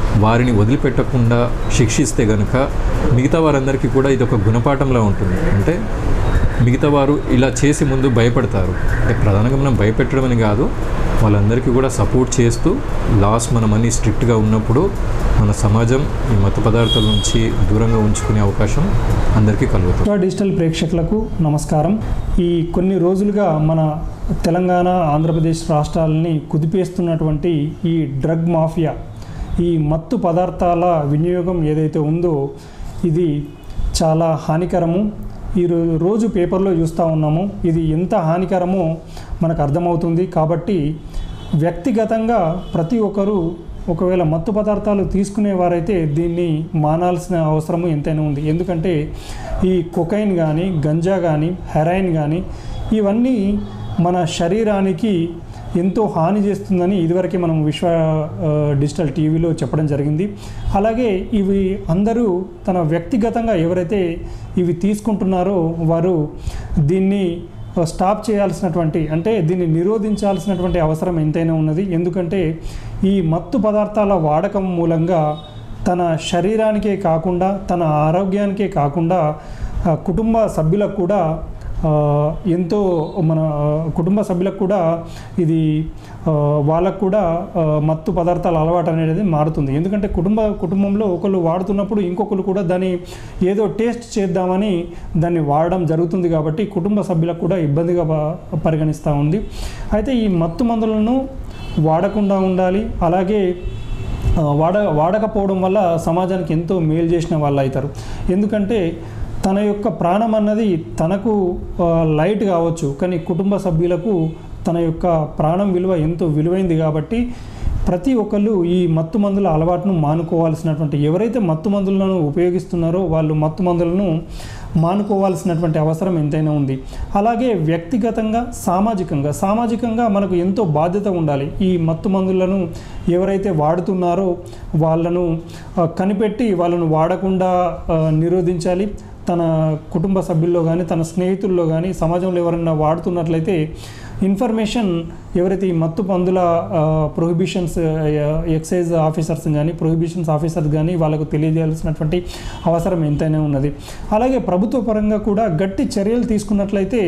వారిని వదిలిపెట్టకుండా శిక్షిస్తే కనుక మిగతా వారందరికీ కూడా ఇది ఒక గుణపాఠంలా ఉంటుంది. అంటే మిగతా వారు ఇలా చేసి ముందు భయపడతారు. అంటే ప్రధానంగా మనం భయపెట్టడం అని కాదు, వాళ్ళందరికీ కూడా సపోర్ట్ చేస్తూ లాస్ మనం అన్ని స్ట్రిక్ట్గా ఉన్నప్పుడు మన సమాజం ఈ మత్తు పదార్థాల నుంచి దూరంగా ఉంచుకునే అవకాశం అందరికీ కలుగుతుంది. డిజిటల్ ప్రేక్షకులకు నమస్కారం. ఈ కొన్ని రోజులుగా మన తెలంగాణ, ఆంధ్రప్రదేశ్ రాష్ట్రాలని కుదిపేస్తున్నటువంటి ఈ డ్రగ్ మాఫియా, ఈ మత్తు పదార్థాల వినియోగం ఏదైతే ఉందో ఇది చాలా హానికరము. ఈ రోజు పేపర్లో చూస్తూ ఉన్నాము, ఇది ఎంత హానికరమో మనకు అర్థమవుతుంది. కాబట్టి వ్యక్తిగతంగా ప్రతి ఒక్కరూ ఒకవేళ మత్తు పదార్థాలు తీసుకునేవారైతే దీన్ని మానాల్సిన అవసరము ఎంతైనా ఉంది. ఎందుకంటే ఈ కొకైన్ కానీ, గంజా కానీ, హెరాయిన్ కానీ ఇవన్నీ మన శరీరానికి ఎంతో హాని చేస్తుందని ఇదివరకే మనం విశ్వ డిజిటల్ టీవీలో చెప్పడం జరిగింది. అలాగే ఇవి అందరూ తన వ్యక్తిగతంగా ఎవరైతే ఇవి తీసుకుంటున్నారో వారు దీన్ని స్టాప్ చేయాల్సినటువంటి, అంటే దీన్ని నిరోధించాల్సినటువంటి అవసరం ఎంతైనా ఉన్నది. ఎందుకంటే ఈ మత్తు పదార్థాల వాడకం మూలంగా తన శరీరానికే కాకుండా, తన ఆరోగ్యానికే కాకుండా కుటుంబ సభ్యులకు కూడా ఎంతో, మన కుటుంబ సభ్యులకు కూడా ఇది వాళ్ళకు కూడా మత్తు పదార్థాల అలవాటు అనేది మారుతుంది. ఎందుకంటే కుటుంబ కుటుంబంలో ఒకళ్ళు వాడుతున్నప్పుడు ఇంకొకరు కూడా దాన్ని ఏదో టేస్ట్ చేద్దామని దాన్ని వాడడం జరుగుతుంది. కాబట్టి కుటుంబ సభ్యులకు కూడా ఇబ్బందిగా పరిగణిస్తూ ఉంది. అయితే ఈ మత్తు మందులను వాడకుండా ఉండాలి. అలాగే వాడ వాడకపోవడం వల్ల సమాజానికి ఎంతో మేలు చేసిన వాళ్ళు అవుతారు. ఎందుకంటే తన యొక్క ప్రాణం అన్నది తనకు లైట్ కావచ్చు, కానీ కుటుంబ సభ్యులకు తన యొక్క ప్రాణం విలువ ఎంతో విలువైంది. కాబట్టి ప్రతి ఒక్కళ్ళు ఈ మత్తు మందుల అలవాటును మానుకోవాల్సినటువంటి, ఎవరైతే మత్తు మందులను ఉపయోగిస్తున్నారో వాళ్ళు మత్తు మందులను మానుకోవాల్సినటువంటి అవసరం ఎంతైనా ఉంది. అలాగే వ్యక్తిగతంగా, సామాజికంగా సామాజికంగా మనకు ఎంతో బాధ్యత ఉండాలి. ఈ మత్తు మందులను ఎవరైతే వాడుతున్నారో వాళ్ళను కనిపెట్టి వాళ్ళను వాడకుండా నిరోధించాలి. తన కుటుంబ సభ్యుల్లో కానీ, తన స్నేహితుల్లో కానీ, సమాజంలో ఎవరైనా వాడుతున్నట్లయితే ఇన్ఫర్మేషన్ ఎవరైతే ఈ మత్తు మందుల ప్రొహిబిషన్స్ ఎక్సైజ్ ఆఫీసర్స్ కానీ, ప్రొహిబిషన్స్ ఆఫీసర్స్ కానీ వాళ్ళకు తెలియజేయాల్సినటువంటి అవసరం ఎంతైనా ఉన్నది. అలాగే ప్రభుత్వ పరంగా కూడా గట్టి చర్యలు తీసుకున్నట్లయితే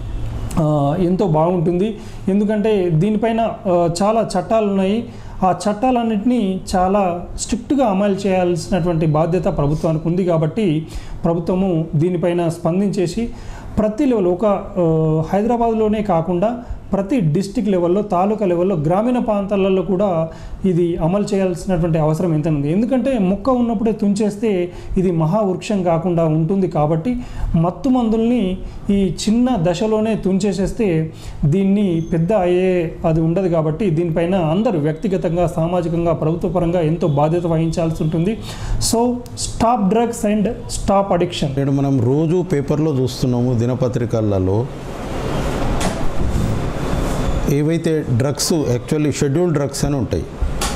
ఎంతో బాగుంటుంది. ఎందుకంటే దీనిపైన చాలా చట్టాలు ఉన్నాయి. ఆ చట్టాలన్నింటినీ చాలా స్ట్రిక్ట్గా అమలు చేయాల్సినటువంటి బాధ్యత ప్రభుత్వానికి ఉంది. కాబట్టి ప్రభుత్వము దీనిపైన స్పందించేసి ప్రతి లెవెల్, ఒక హైదరాబాద్లోనే కాకుండా ప్రతి డిస్టిక్ లెవెల్లో, తాలూకా లెవెల్లో, గ్రామీణ ప్రాంతాలలో కూడా ఇది అమలు చేయాల్సినటువంటి అవసరం ఎంత ఉంది. ఎందుకంటే మొక్క ఉన్నప్పుడే తుంచేస్తే ఇది మహావృక్షం కాకుండా ఉంటుంది. కాబట్టి మత్తు మందుల్ని ఈ చిన్న దశలోనే తుంచేసేస్తే దీన్ని పెద్ద అయ్యే అది ఉండదు. కాబట్టి దీనిపైన అందరూ వ్యక్తిగతంగా, సామాజికంగా, ప్రభుత్వ పరంగా ఎంతో బాధ్యత వహించాల్సి ఉంటుంది. So stop drugs and stop addiction. నేడు మనం రోజు పేపర్లో చూస్తున్నాము, దినపత్రికలలో ఏవైతే డ్రగ్స్, యాక్చువల్లీ షెడ్యూల్ డ్రగ్స్ అని ఉంటాయి,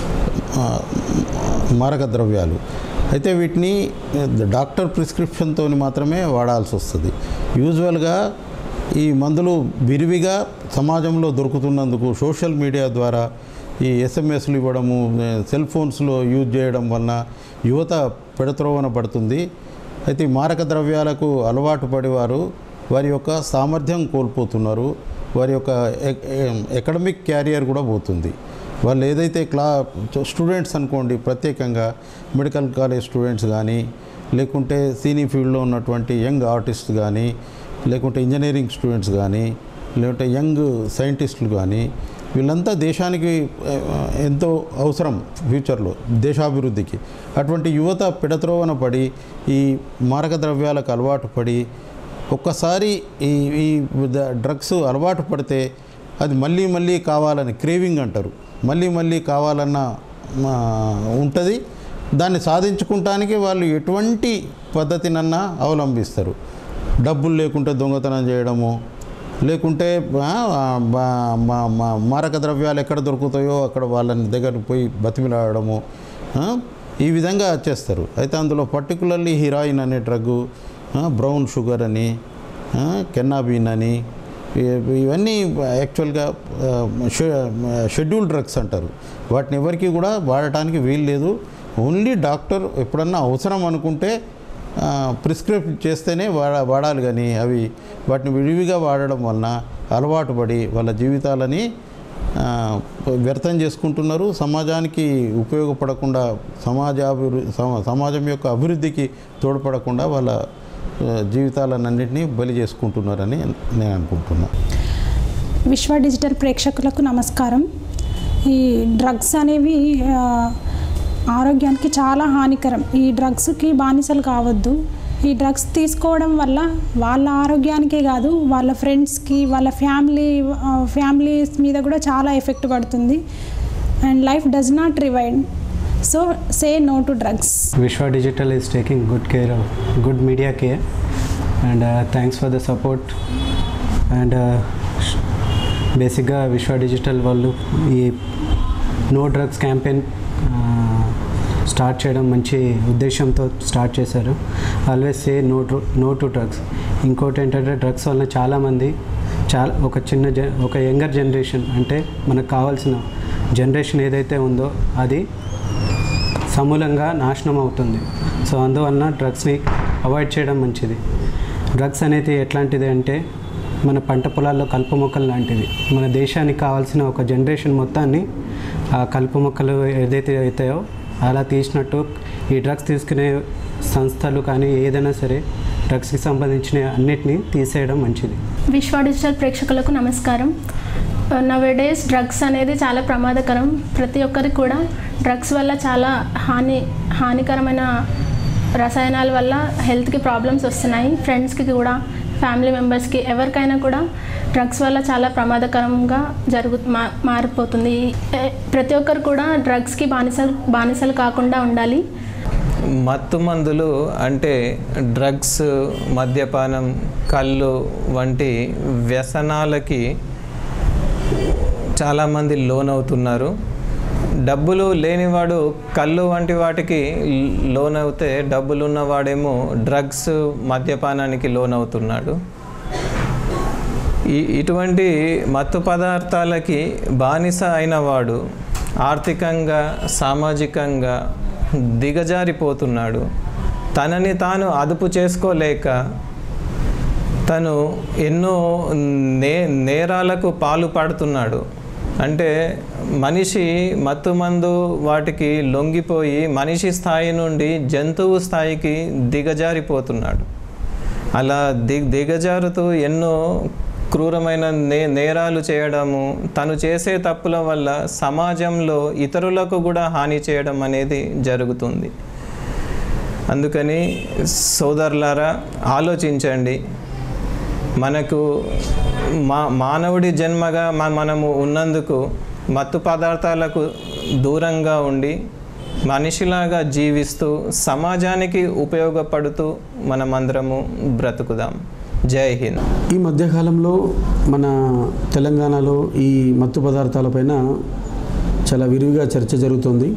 మారక ద్రవ్యాలు. అయితే వీటిని డాక్టర్ ప్రిస్క్రిప్షన్తో మాత్రమే వాడాల్సి వస్తుంది. యూజువల్గా ఈ మందులు విరివిగా సమాజంలో దొరుకుతున్నందుకు సోషల్ మీడియా ద్వారా ఈ ఎస్ఎంఎస్లు ఇవ్వడము, సెల్ ఫోన్స్లో యూజ్ చేయడం వలన యువత పెడత్రోవన పడుతుంది. అయితే మారక ద్రవ్యాలకు అలవాటు పడేవారు వారి యొక్క సామర్థ్యం కోల్పోతున్నారు. వారి యొక్క ఎకడమిక్ క్యారియర్ కూడా పోతుంది. వాళ్ళు ఏదైతే క్లా స్టూడెంట్స్ అనుకోండి, ప్రత్యేకంగా మెడికల్ కాలేజ్ స్టూడెంట్స్ కానీ, లేకుంటే సినీ ఫీల్డ్లో ఉన్నటువంటి యంగ్ ఆర్టిస్ట్ కానీ, లేకుంటే ఇంజనీరింగ్ స్టూడెంట్స్ కానీ, లేకుంటే యంగ్ సైంటిస్టులు కానీ, వీళ్ళంతా దేశానికి ఎంతో అవసరం ఫ్యూచర్లో దేశాభివృద్ధికి. అటువంటి యువత పెడత్రోవన పడి ఈ మారక ద్రవ్యాలకు అలవాటు పడి ఒక్కసారి ఈ ఈ డ్రగ్స్ అలవాటు పడితే అది మళ్ళీ మళ్ళీ కావాలని క్రేవింగ్ అంటారు, మళ్ళీ మళ్ళీ కావాలన్న ఉంటుంది. దాన్ని సాధించుకుంటానికి వాళ్ళు ఎటువంటి పద్ధతినన్నా అవలంబిస్తారు. డబ్బులు లేకుంటే దొంగతనం చేయడము, లేకుంటే మారక ద్రవ్యాలు ఎక్కడ దొరుకుతాయో అక్కడ వాళ్ళని దగ్గర పోయి బతిమిలాడము, ఈ విధంగా చేస్తారు. అయితే అందులో పర్టికులర్లీ హిరాయిన్ అనే డ్రగ్గు, బ్రౌన్ షుగర్ అని, కెన్నాబిన్ అని, ఇవన్నీ యాక్చువల్గా షెడ్యూల్ డ్రగ్స్ అంటారు. వాటిని ఎవరికి కూడా వాడటానికి వీలు లేదు. ఓన్లీ డాక్టర్ ఎప్పుడన్నా అవసరం అనుకుంటే ప్రిస్క్రైబ్ చేస్తేనే వాడ వాడాలి కానీ అవి వాటిని విడివిగా వాడడం వలన అలవాటు పడి వాళ్ళ జీవితాలని వ్యర్థం చేసుకుంటున్నారు. సమాజానికి ఉపయోగపడకుండా సమాజాభివృద్ధి సమాజం యొక్క అభివృద్ధికి తోడ్పడకుండా వాళ్ళ జీవితాలన్నింటినీ బలి చేసుకుంటున్నారని నేను అనుకుంటున్నాను. విశ్వ డిజిటల్ ప్రేక్షకులకు నమస్కారం. ఈ డ్రగ్స్ అనేవి ఆరోగ్యానికి చాలా హానికరం. ఈ డ్రగ్స్కి బానిసలు కావద్దు. ఈ డ్రగ్స్ తీసుకోవడం వల్ల వాళ్ళ ఆరోగ్యానికే కాదు, వాళ్ళ ఫ్రెండ్స్కి, వాళ్ళ ఫ్యామిలీ ఫ్యామిలీస్ మీద కూడా చాలా ఎఫెక్ట్ పడుతుంది. And life does not rewind. So say no to drugs. Viswa digital is taking good care of good media care and thanks for the support. And బేసిక్గా విశ్వ డిజిటల్ వాళ్ళు ఈ నో డ్రగ్స్ క్యాంపెయిన్ స్టార్ట్ చేయడం మంచి ఉద్దేశంతో start చేశారు. Always say no to no to drugs. ఇంకోటి ఏంటంటే drugs వల్ల చాలామంది చాలా ఒక చిన్న జ ఒక యంగర్ జనరేషన్ అంటే మనకు కావాల్సిన జనరేషన్ ఏదైతే ఉందో అది సమూలంగా నాశనం అవుతుంది. సో అందువలన డ్రగ్స్ని అవాయిడ్ చేయడం మంచిది. డ్రగ్స్ అనేది ఎట్లాంటిది అంటే మన పంట పొలాల్లో కలుపు మొక్కలు లాంటివి. మన దేశానికి కావాల్సిన ఒక జనరేషన్ మొత్తాన్ని ఆ కలుపు మొక్కలు ఏదైతే అవుతాయో అలా తీసినట్టు ఈ డ్రగ్స్ తీసుకునే సంస్థలు కానీ ఏదైనా సరే డ్రగ్స్కి సంబంధించిన అన్నిటినీ తీసేయడం మంచిది. విశ్వ డిజిటల్ ప్రేక్షకులకు నమస్కారం. నవేడేస్ డ్రగ్స్ అనేది చాలా ప్రమాదకరం. ప్రతి ఒక్కరికి కూడా డ్రగ్స్ వల్ల చాలా హాని హానికరమైన రసాయనాల వల్ల హెల్త్కి ప్రాబ్లమ్స్ వస్తున్నాయి. ఫ్రెండ్స్కి కూడా, ఫ్యామిలీ మెంబర్స్కి, ఎవరికైనా కూడా డ్రగ్స్ వల్ల చాలా ప్రమాదకరంగా జరుగు మా మారిపోతుంది. ప్రతి ఒక్కరు కూడా డ్రగ్స్కి బానిసలు బానిసలు కాకుండా ఉండాలి. మత్తు మందులు అంటే డ్రగ్స్, మద్యపానం, కళ్ళు వంటి వ్యసనాలకి చాలామంది లోనవుతున్నారు. డబ్బులు లేనివాడు కళ్ళు వంటి వాటికి లోన్ అవుతే డబ్బులు ఉన్నవాడేమో డ్రగ్స్, మద్యపానానికి లోన్ అవుతున్నాడు. ఈ ఇటువంటి మత్తు పదార్థాలకి బానిస అయినవాడు ఆర్థికంగా, సామాజికంగా దిగజారిపోతున్నాడు. తనని తాను అదుపు చేసుకోలేక తను ఎన్నో నే నేరాలకు పాలు పడుతున్నాడు. అంటే మనిషి మత్తుమందు వాటికి లొంగిపోయి మనిషి స్థాయి నుండి జంతువు స్థాయికి దిగజారిపోతున్నాడు. అలా ది దిగజారుతూ ఎన్నో క్రూరమైన నే నేరాలు చేయడము, తను చేసే తప్పుల వల్ల సమాజంలో ఇతరులకు కూడా హాని చేయడం అనేది జరుగుతుంది. అందుకని సోదరులారా ఆలోచించండి. మనకు మా మానవుడి జన్మగా మనము ఉన్నందుకు మత్తు పదార్థాలకు దూరంగా ఉండి మనిషిలాగా జీవిస్తూ సమాజానికి ఉపయోగపడుతూ మనమందరము బ్రతుకుదాం. జై హింద్. ఈ మధ్యకాలంలో మన తెలంగాణలో ఈ మత్తు పదార్థాలపైన చాలా విరివిగా చర్చ జరుగుతుంది.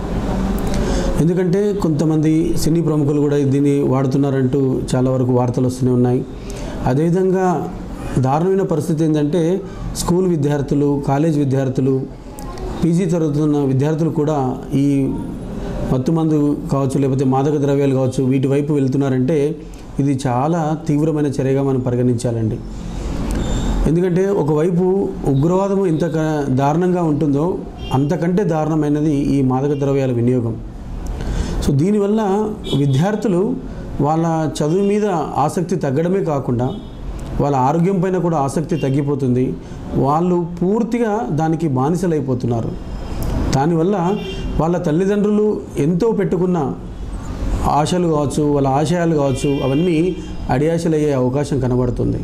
ఎందుకంటే కొంతమంది సినీ ప్రముఖులు కూడా దీన్ని వాడుతున్నారంటూ చాలా వరకు వార్తలు వస్తూనే ఉన్నాయి. అదేవిధంగా దారుణమైన పరిస్థితి ఏంటంటే స్కూల్ విద్యార్థులు, కాలేజ్ విద్యార్థులు, పీజీ చదువుతున్న విద్యార్థులు కూడా ఈ మత్తుమందు కావచ్చు, లేకపోతే మాదక ద్రవ్యాలు కావచ్చు, వీటి వైపు వెళ్తున్నారంటే ఇది చాలా తీవ్రమైన చర్యగా మనం పరిగణించాలండి. ఎందుకంటే ఒకవైపు ఉగ్రవాదము ఎంత దారుణంగా ఉంటుందో అంతకంటే దారుణమైనది ఈ మాదక ద్రవ్యాల వినియోగం. సో దీనివల్ల విద్యార్థులు వాళ్ళ చదువు మీద ఆసక్తి తగ్గడమే కాకుండా వాళ్ళ ఆరోగ్యం పైన కూడా ఆసక్తి తగ్గిపోతుంది. వాళ్ళు పూర్తిగా దానికి బానిసలైపోతున్నారు. దానివల్ల వాళ్ళ తల్లిదండ్రులు ఎంతో పెట్టుకున్న ఆశలు కావచ్చు, వాళ్ళ ఆశయాలు కావచ్చు, అవన్నీ అడియాశలయ్యే అవకాశం కనబడుతుంది.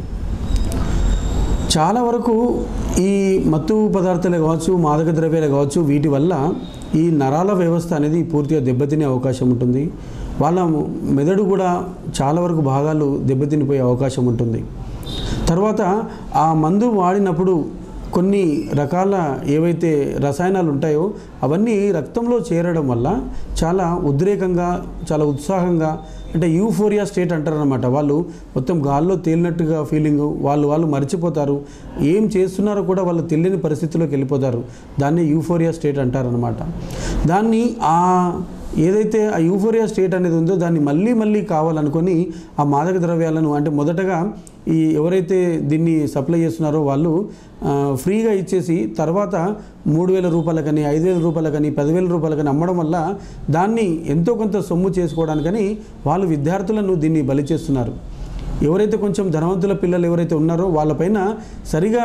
చాలా వరకు ఈ మత్తు పదార్థాలు కావచ్చు, మాదక ద్రవ్యాలు కావచ్చు, వీటి వల్ల ఈ నరాల వ్యవస్థ అనేది పూర్తిగా దెబ్బతినే అవకాశం ఉంటుంది. వాళ్ళ మెదడు కూడా చాలా వరకు భాగాలు దెబ్బతినిపోయే అవకాశం ఉంటుంది. తర్వాత ఆ మందు వాడినప్పుడు కొన్ని రకాల ఏవైతే రసాయనాలు ఉంటాయో అవన్నీ రక్తంలో చేరడం వల్ల చాలా ఉద్రేకంగా, చాలా ఉత్సాహంగా, అంటే యూఫోరియా స్టేట్ అంటారనమాట. వాళ్ళు మొత్తం గాల్లో తేలినట్టుగా ఫీలింగు, వాళ్ళు వాళ్ళు మర్చిపోతారు, ఏం చేస్తున్నారో కూడా వాళ్ళు తెలియని పరిస్థితిలోకి వెళ్ళిపోతారు. దాన్ని యూఫోరియా స్టేట్ అంటారనమాట. దాన్ని ఆ ఏదైతే ఆ యూఫోరియా స్టేట్ అనేది ఉందో దాన్ని మళ్ళీ మళ్ళీ కావాలనుకొని ఆ మాదక ద్రవ్యాలను అంటే మొదటగా ఈ ఎవరైతే దీన్ని సప్లై చేస్తున్నారో వాళ్ళు ఫ్రీగా ఇచ్చేసి తర్వాత మూడు వేల రూపాయలకని ఐదు వేల రూపాయలకని పదివేల రూపాయలకని అమ్మడం వల్ల దాన్ని ఎంతో కొంత సొమ్ము చేసుకోవడానికని వాళ్ళు విద్యార్థులను దీన్ని బలి చేస్తున్నారు. ఎవరైతే కొంచెం ధనవంతుల పిల్లలు ఎవరైతే ఉన్నారో వాళ్ళపైన సరిగా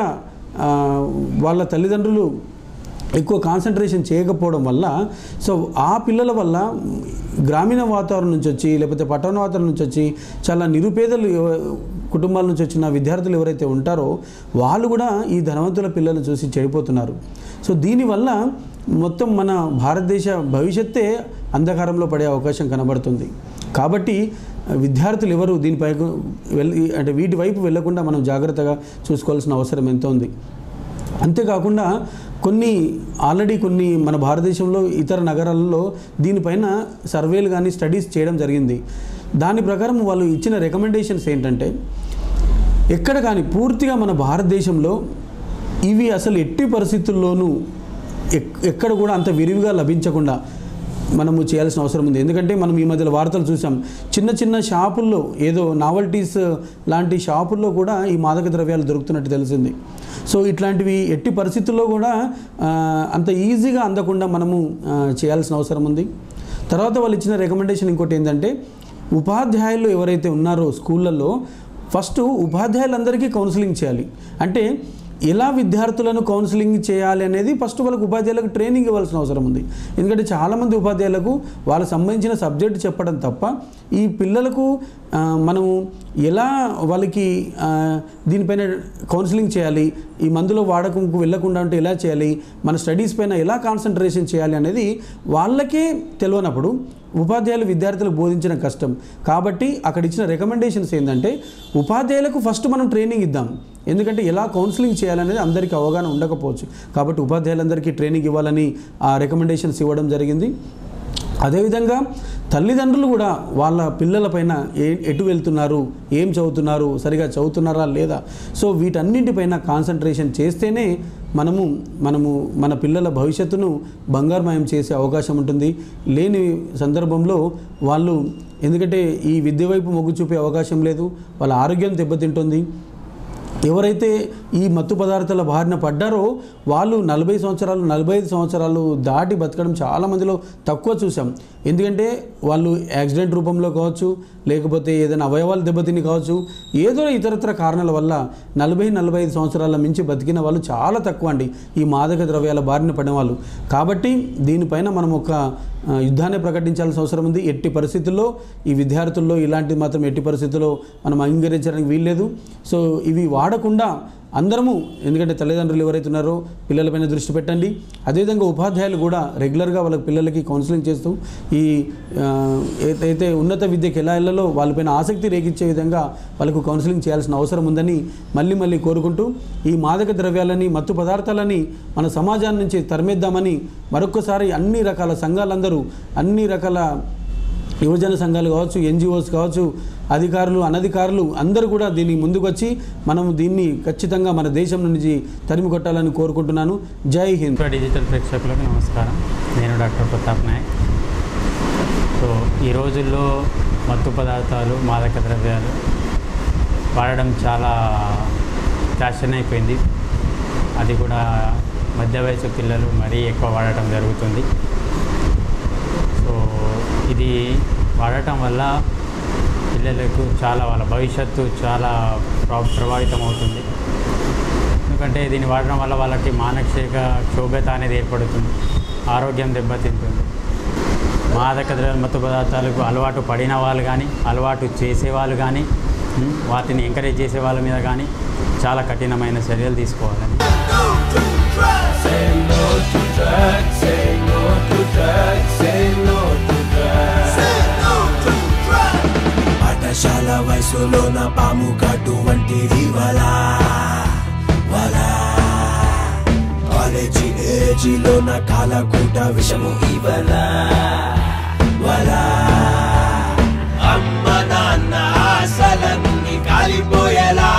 వాళ్ళ తల్లిదండ్రులు ఎక్కువ కాన్సన్ట్రేషన్ చేయకపోవడం వల్ల సో ఆ పిల్లల వల్ల గ్రామీణ వాతావరణం నుంచి వచ్చి లేకపోతే పట్టణ వాతావరణం నుంచి వచ్చి చాలా నిరుపేదలు కుటుంబాల నుంచి వచ్చిన విద్యార్థులు ఎవరైతే ఉంటారో వాళ్ళు కూడా ఈ ధనవంతుల పిల్లలను చూసి చెడిపోతున్నారు. సో దీనివల్ల మొత్తం మన భారతదేశ భవిష్యత్తే అంధకారంలో పడే అవకాశం కనబడుతుంది. కాబట్టి విద్యార్థులు ఎవరు దీనిపై వెళ్ళి అంటే వీటి వైపు వెళ్లకుండా మనం జాగ్రత్తగా చూసుకోవాల్సిన అవసరం ఎంతో ఉంది. అంతేకాకుండా కొన్ని ఆల్రెడీ కొన్ని మన భారతదేశంలో ఇతర నగరాలలో దీనిపైన సర్వేలు కానీ స్టడీస్ చేయడం జరిగింది. దాని ప్రకారం వాళ్ళు ఇచ్చిన రికమెండేషన్స్ ఏంటంటే ఎక్కడ కానీ పూర్తిగా మన భారతదేశంలో ఇవి అసలు ఎట్టి పరిస్థితుల్లోనూ ఎక్కడ కూడా అంత విరివిగా లభించకుండా మనము చేయాల్సిన అవసరం ఉంది. ఎందుకంటే మనం ఈ మధ్యలో వార్తలు చూసాం, చిన్న చిన్న షాపుల్లో ఏదో నావల్టీస్ లాంటి షాపుల్లో కూడా ఈ మాదక ద్రవ్యాలు దొరుకుతున్నట్టు తెలిసింది. సో ఇట్లాంటివి ఎట్టి పరిస్థితుల్లో కూడా అంత ఈజీగా అందకుండా మనము చేయాల్సిన అవసరం ఉంది. తర్వాత వాళ్ళు ఇచ్చిన రికమెండేషన్ ఇంకోటి ఏంటంటే ఉపాధ్యాయులు ఎవరైతే ఉన్నారో స్కూళ్ళల్లో ఫస్ట్ ఉపాధ్యాయులందరికీ కౌన్సిలింగ్ చేయాలి. అంటే ఎలా విద్యార్థులను కౌన్సిలింగ్ చేయాలి అనేది ఫస్ట్ వాళ్ళకు ఉపాధ్యాయులకు ట్రైనింగ్ ఇవ్వాల్సిన అవసరం ఉంది. ఎందుకంటే చాలామంది ఉపాధ్యాయులకు వాళ్ళకు సంబంధించిన సబ్జెక్ట్ చెప్పడం తప్ప ఈ పిల్లలకు మనము ఎలా వాళ్ళకి దీనిపైన కౌన్సిలింగ్ చేయాలి, ఈ మందులో వాడకంకు వెళ్ళకుండా ఉంటే ఎలా చేయాలి, మన స్టడీస్ పైన ఎలా కాన్సన్ట్రేషన్ చేయాలి అనేది వాళ్ళకే తెలియనప్పుడు ఉపాధ్యాయులు విద్యార్థులకు బోధించడం కష్టం. కాబట్టి అక్కడ ఇచ్చిన రికమెండేషన్స్ ఏంటంటే ఉపాధ్యాయులకు ఫస్ట్ మనం ట్రైనింగ్ ఇద్దాం. ఎందుకంటే ఎలా కౌన్సిలింగ్ చేయాలనేది అందరికీ అవగాహన ఉండకపోవచ్చు. కాబట్టి ఉపాధ్యాయులందరికీ ట్రైనింగ్ ఇవ్వాలని ఆ రికమెండేషన్స్ ఇవ్వడం జరిగింది. అదేవిధంగా తల్లిదండ్రులు కూడా వాళ్ళ పిల్లలపైన ఏ ఎటు వెళ్తున్నారు, ఏం చదువుతున్నారు, సరిగా చదువుతున్నారా లేదా, సో వీటన్నింటిపైన కాన్సన్ట్రేషన్ చేస్తేనే మనము మనము మన పిల్లల భవిష్యత్తును బంగారుమయం చేసే అవకాశం ఉంటుంది. లేని సందర్భంలో వాళ్ళు ఎందుకంటే ఈ విద్య వైపు మొగ్గు చూపే అవకాశం లేదు, వాళ్ళ ఆరోగ్యం దెబ్బతింటుంది. ఎవరైతే ఈ మత్తు పదార్థాల బారిన పడ్డారో వాళ్ళు నలభై సంవత్సరాలు నలభై ఐదు సంవత్సరాలు దాటి బతకడం చాలామందిలో తక్కువ చూసాం. ఎందుకంటే వాళ్ళు యాక్సిడెంట్ రూపంలో కావచ్చు, లేకపోతే ఏదైనా అవయవాలు దెబ్బతిని కావచ్చు, ఏదో ఇతరత్ర కారణాల వల్ల నలభై నలభై ఐదు సంవత్సరాల మించి బతికిన వాళ్ళు చాలా తక్కువ అండి ఈ మాదక ద్రవ్యాల బారిన పడిన వాళ్ళు. కాబట్టి దీనిపైన మనం ఒక యుద్ధాన్ని ప్రకటించాల్సిన అవసరం ఉంది. ఎట్టి పరిస్థితుల్లో ఈ విద్యార్థుల్లో ఇలాంటివి మాత్రం ఎట్టి పరిస్థితుల్లో మనం అంగీకరించడానికి వీల్లేదు. సో ఇవి వాడకుండా అందరము, ఎందుకంటే తల్లిదండ్రులు ఎవరైతే ఉన్నారో పిల్లలపైన దృష్టి పెట్టండి. అదేవిధంగా ఉపాధ్యాయులు కూడా రెగ్యులర్గా వాళ్ళ పిల్లలకి కౌన్సిలింగ్ చేస్తూ ఈ ఏదైతే ఉన్నత విద్యకి ఎలా వెళ్ళాలో వాళ్ళపైన ఆసక్తి రేగించే విధంగా వాళ్ళకు కౌన్సిలింగ్ చేయాల్సిన అవసరం ఉందని మళ్ళీ మళ్ళీ కోరుకుంటూ ఈ మాదక ద్రవ్యాలని మత్తు పదార్థాలని మన సమాజాన్ని నుంచి తరిమేద్దామని మరొకసారి అన్ని రకాల సంఘాలందరూ అన్ని రకాల యువజన సంఘాలు కావచ్చు, ఎన్జిఓస్ కావచ్చు, అధికారులు అనధికారులు అందరూ కూడా దీన్ని ముందుకు వచ్చి మనం దీన్ని ఖచ్చితంగా మన దేశం నుంచి తరిమి కొట్టాలని కోరుకుంటున్నాను. జై హింద్. డిజిటల్ ప్రేక్షకులకు నమస్కారం. నేను డాక్టర్ ప్రతాప్ నాయక్. సో ఈ రోజుల్లో మత్తు పదార్థాలు మాదక ద్రవ్యాలు వాడడం చాలా ఫ్యాషన్ అయిపోయింది. అది కూడా మధ్య వయసు పిల్లలు మరీ ఎక్కువ వాడటం జరుగుతుంది. సో ఇది వాడటం వల్ల పిల్లలకు చాలా వాళ్ళ భవిష్యత్తు చాలా ప్రభావితం అవుతుంది. ఎందుకంటే దీన్ని వాడడం వల్ల వాళ్ళకి మానసిక క్షోభత అనేది ఏర్పడుతుంది, ఆరోగ్యం దెబ్బతింటుంది. మాదక ద్రవ్య మత్తు పదార్థాలకు అలవాటు పడిన వాళ్ళు కానీ అలవాటు చేసేవాళ్ళు కానీ వాటిని ఎంకరేజ్ చేసే వాళ్ళ మీద కానీ చాలా కఠినమైన చర్యలు తీసుకోవాలని. పాఠశాల వయసులో నా పాము కాటు వంటిది వలా వలా, కాలేజీ ఏజీలో నా కాలకూట విషము ఇవలా వలా, అమ్మ నాన్న ఆశలన్నీ కాలిపోయేలా,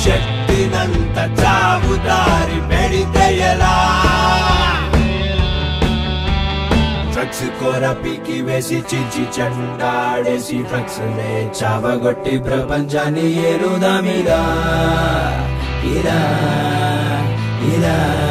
శక్తినంత చావుదారి పెడితే ఎలా, డ్రగ్స్ కోర పీకి వేసి చించి చెండాడేసి డ్రగ్స్ నే చావగొట్టి ప్రపంచాన్ని ఏరుదామిరా ఇలా ఇలా